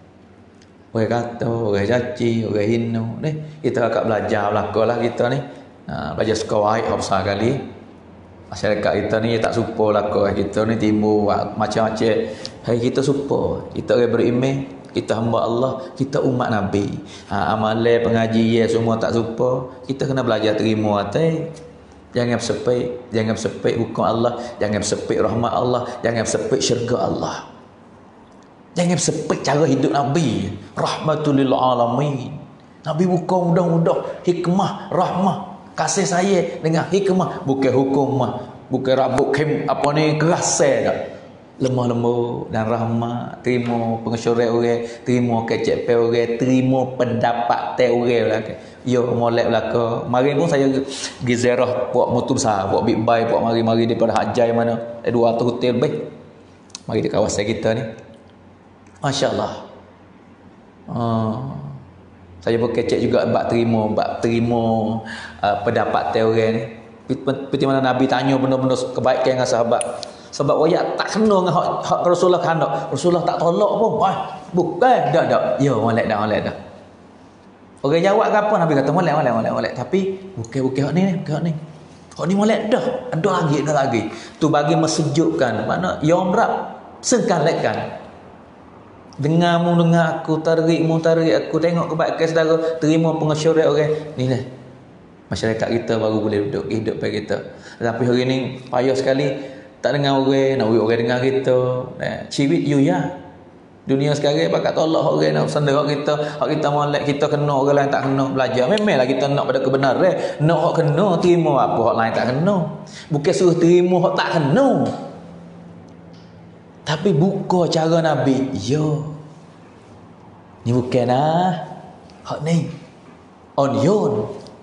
Orang kata, orang caci, orang hina ni. Kita akan belajar belakang lah kita ni. Ha, belajar sekolah baik besar kali. Masyarakat kita ni tak supo belakang kita ni timbul macam-macam. Hai, kita supo. Kita orang beriman, kita hamba Allah, kita umat Nabi. Ha, amalan pengajian semua tak supa. Kita kena belajar terima atai. Jangan sepik, jangan sepik hukum Allah, jangan sepik rahmat Allah, jangan sepik syurga Allah. Jangan sepik cara hidup Nabi. Rahmatul lil alamin. Nabi bukan mudah-mudah, hikmah, rahmah, kasih sayang dengan hikmah, bukan hukum, bukan rabuk kem apa ni keras dah. Lemah lembut dan rahmat, terima pengesyurat orang, terima kecep orang, terima pendapat teh orang lah. Yo molek belaka. Mari pun saya pergi ziarah puak motor besar, puak big bike, puak mari-mari daripada Hajai mana, ada dua ratus hotel lebih. Mari di kawasan kita ni. Masya-Allah. Uh, saya pun kecek juga bak terima, bak terima uh, pendapat teh orang ni. Seperti mana Nabi tanya benda-benda kebaikan dengan sahabat. Sebab wayak tak kena dengan hak, hak Rasulullah kena. Rasulullah tak tolak pun. Wah, bukan dak dak. Ya, molek dah, molek dah. Orang jawab ke apa Nabi kata molek molek molek molek. Tapi bukan bukan hak ni ni, bukan hak ni. Hak ni molek dah. Ada lagi, ada lagi. Tu bagi mesejukkan. Mana yang rap sengkalekan. Dengar mu dengar aku, tarik mu tarik aku, tengok kebaikan saudara, terima pengesyurat orang. Ni lah. Masyarakat kita baru boleh duduk hidup bagi kita. Tapi hari ni payah sekali. Tak dengar orang, nak orang dengar kita. Eh, ciwit you ya. Dunia sekarang pakat tolak orang nak sendera kita, hak kita molek, kita kena orang lain tak kena belajar. Memanglah kita nak pada kebenaran, eh. Nak hak kena terima apa hak lain tak kena. Bukan suruh terima hak tak kena. Tapi buka cara Nabi. Yo. Ni bukan ah. Hak ni. On yon.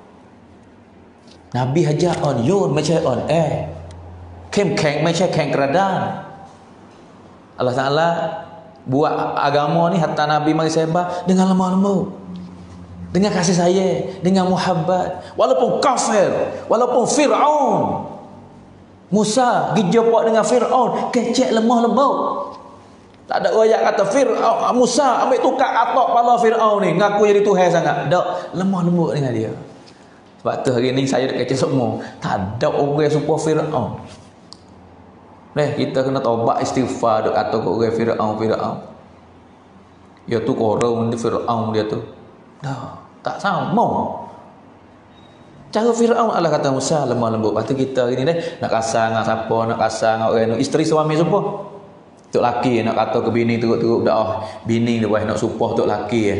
Nabi ajar on yon macam on eh. เข้มแข็งไม่ใช่แข็งกระด้าง Allah Ta'ala buat agama ni hatta Nabi mari sebar dengan lemah lembut, dengan kasih sayang, dengan muhabbat. Walaupun kafir, walaupun Fir'aun, Musa pergi jumpa dengan Fir'aun, kecek lemah lembut. Tak ada ayat kata Fir'aun, Musa ambil tukar atok kepala Fir'aun ni, ngaku jadi Tuhan sangat. Tak, lemah lembut dengan dia. Sebab tu hari ni saya dah kecek semua. Tak ada orang supaya Fir'aun. Nah, kita kena taubat istighfar duk kata ke orang Firaun Firaun. Ya tu korang di Firaun dia tu. Dah, tak sama. Cara Firaun Allah kata Musa lemah lembut. Lepas tu kita hari ni dah nak kasar dengan siapa, nak kasar dengan orang isteri suami supah. Tok laki nak kata ke bini teruk-teruk dah oh, bini dia nak supah tok laki eh.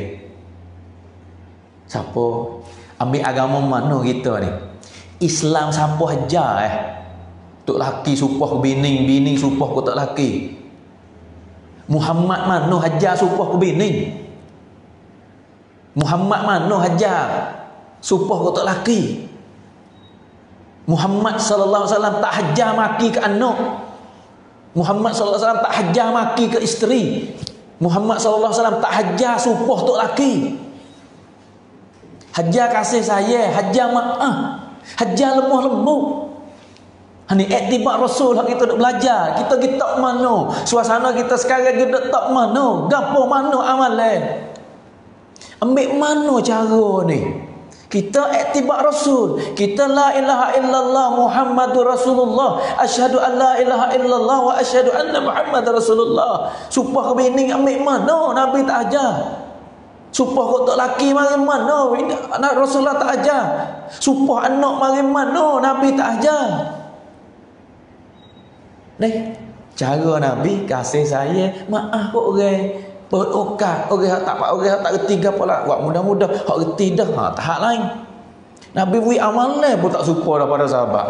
Siapa? Ambil agama mana kita ni? Islam siapa ajar eh? Tok laki supah ke bini, bini supah ke tok laki. Muhammad mana hajar supah ke bini? Muhammad mana hajar supah ke tok laki? Muhammad sallallahu alaihi wasallam tak hajar maki ke anak. Muhammad sallallahu alaihi wasallam tak hajar maki ke isteri. Muhammad sallallahu alaihi wasallam tak hajar supah tok laki. Hajar kasih sayang, hajar maaf, hajar lemah lembut. Ini iktibar Rasul hak kita nak belajar. Kita kita mana? Suasana kita sekarang kita tak mana? Gapo mana amalan? Ambil mana cara ni? Kita iktibar Rasul. Kita la ilaha illallah Muhammadur Rasulullah. Asyhadu an la ilaha illallah wa asyhadu anna Muhammadar Rasulullah. Supah ke bini ambil mana? Nabi tak ajar. Supah kau tak laki mari mana? Anak Rasulullah tak ajar. Supah anak mari mana? Nabi tak ajar. Ni cara Nabi kasih saya maaf kok orang berokah orang tak pak orang tak reti gapo lah buat mudah-mudah hak reti dah ha tahap lain. Nabi beri amalan pun tak suka daripada sahabat.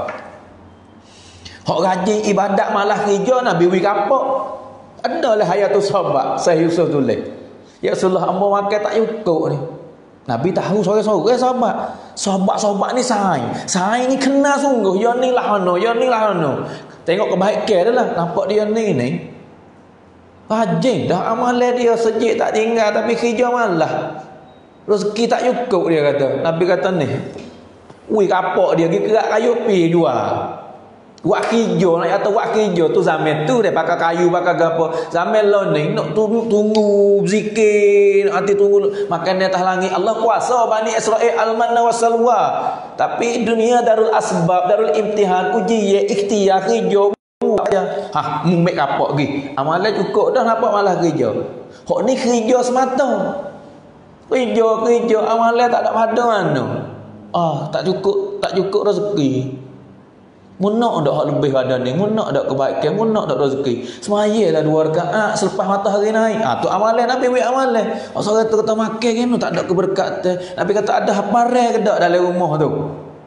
Hak rajin ibadat malah kerja Nabi beri kapok. Adalah hayatus sahabat Syekh Yusuf tulis. Ya Rasulullah hamba makan tak cukup ni. Nabi tahu sore-sore sahabat. Sahabat-sahabat ni saing. Saing ni kena sungguh. Ya ni lah ono, ya ni lah ono. Tengok kebaikan dia lah. Nampak dia ni ni. Rajin. Dah amalan dia sejik tak tinggal. Tapi kerja malah. Rezeki tak cukup dia kata. Nabi kata ni. Ui kapok dia. Dia kerak kayu pi jual. Buat kerja. Nak kata buat kerja tu zaman tu dia pakai kayu pakai apa. Zaman lo ni. Nak tunggu, tunggu zikir. Nanti tunggu makan di atas langit. Allah kuasa Bani Israel al-manna wa salwa. Tapi dunia darul asbab. Darul imtihan. Uji ya ikhtiar kerja. Ha, mumek kapok lagi. Amalan cukup dah nampak malah kerja. Hak ni kerja semata. Kerja, kerja. Amalan tak ada pada mana. Ah, tak cukup, tak cukup rezeki. Munak dak hak lebih pada ni, munak dak kebaikan, munak dak rezeki. Semayalah dua rakaat selepas matahari naik. Ah tu amalan Nabi buat amalan. Orang kata kata makan kan tak ada keberkatan. Nabi kata ada haparai ke dak dalam rumah tu.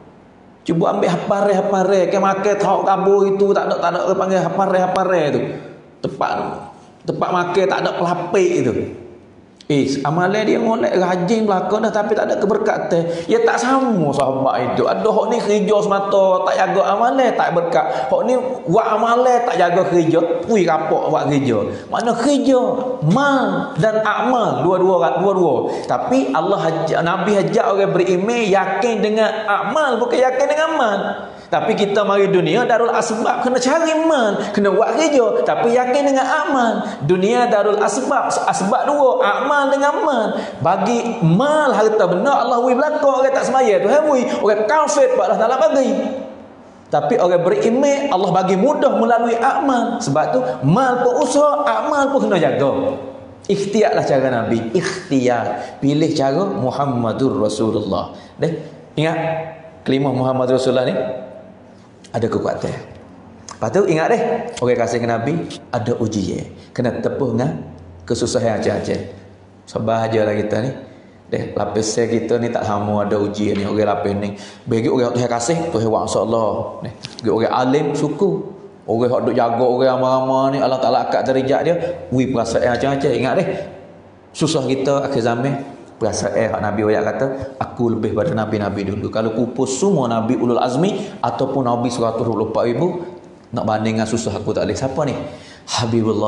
Cuba ambil haparai-haparai ke makan tahu kabur itu tak ada tak ada panggil haparai-haparai tu. Tempat tempat makan tak ada pelapik itu. Eh, amalan dia molek rajin belakang dah tapi tak ada keberkatan. Ya tak sama sahabat itu. Ada hok ni kerja semata tak jaga amalan tak berkat. Hok ni buat amalan tak jaga kerja, pui kapok buat kerja. Mana kerja, mal dan amal dua-dua dua-dua. Tapi Allah ajak, Nabi ajak orang beriman yakin dengan amal bukan yakin dengan amal. Tapi kita mari dunia darul asbab kena cari mal, kena buat kerja tapi yakin dengan amal. Dunia darul asbab, asbab dua, amal dengan mal. Bagi mal harta benda Allah beri belakang orang tak semaya tu beri, orang kafir Allah Taala bagi. Tapi orang beriman Allah bagi mudah melalui amal. Sebab tu mal pun usaha, amal pun kena jaga. Ikhtiarlah cara Nabi, ikhtiar. Pilih cara Muhammadur Rasulullah. Deh, ingat kalimah Muhammadur Rasulullah ni ada kekuatan. Lepas tu ingat deh, orang kasih ke Nabi ada ujian. Kena tepuh dengan kesusahan aja-aja. Sabar ajalah kita ni. Deh, lapis kita ni tak sama ada ujian ni. Orang lapis ni. Bagi orang Tuhan kasih, Tuhan wa insya-Allah. Deh, bagi orang alim syukur. Orang hak duk jaga orang ramai-ramai ni Allah Taala angkat derajat dia. Wi perasaan aja-aja. Ingat deh. Susah kita akhir zaman. Perasaan hak Nabi ayat kata aku lebih pada nabi-nabi dulu. Kalau pupus semua nabi ulul azmi ataupun nabi seratus dua puluh empat ribu nak banding dengan susah aku tak boleh. Siapa ni? Habibullah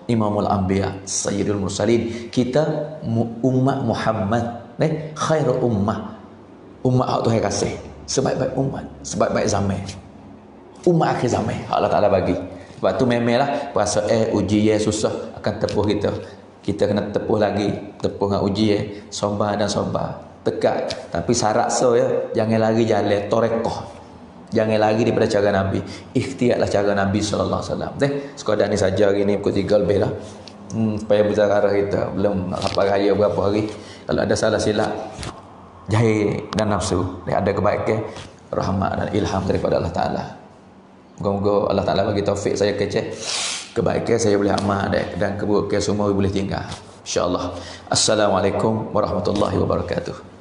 Imamul Anbiya, Sayyidul Mursalin. Kita umat Muhammad, eh, khairul ummah. Umat hak Tuhan kasih. Sebaik-baik umat, sebaik-baik zaman. Umat akhir zaman Allah Taala bagi. Sebab tu memelah puasa eh uji eh susah akan tepuh kita. Kita kena tepuh lagi, tepuh dengan uji eh, sabar dan sabar. Tekat, tapi syarat so ya, jangan lagi jalan torekoh. Jangan lagi daripada cara Nabi. Ikhtiarlah cara Nabi sallallahu alaihi wasallam. Deh, sekadar ni saja hari ni pukul tiga lebih lah. Hmm, supaya berzakarah kita belum apa raya berapa hari. Kalau ada salah silap jahil dan nafsu, dia ada kebaikan, rahmat dan ilham daripada Allah Taala. Moga-moga Allah Taala bagi taufik saya kecek. Kebaikan saya boleh amal dan keburukan semua boleh tinggal. InsyaAllah. Assalamualaikum warahmatullahi wabarakatuh.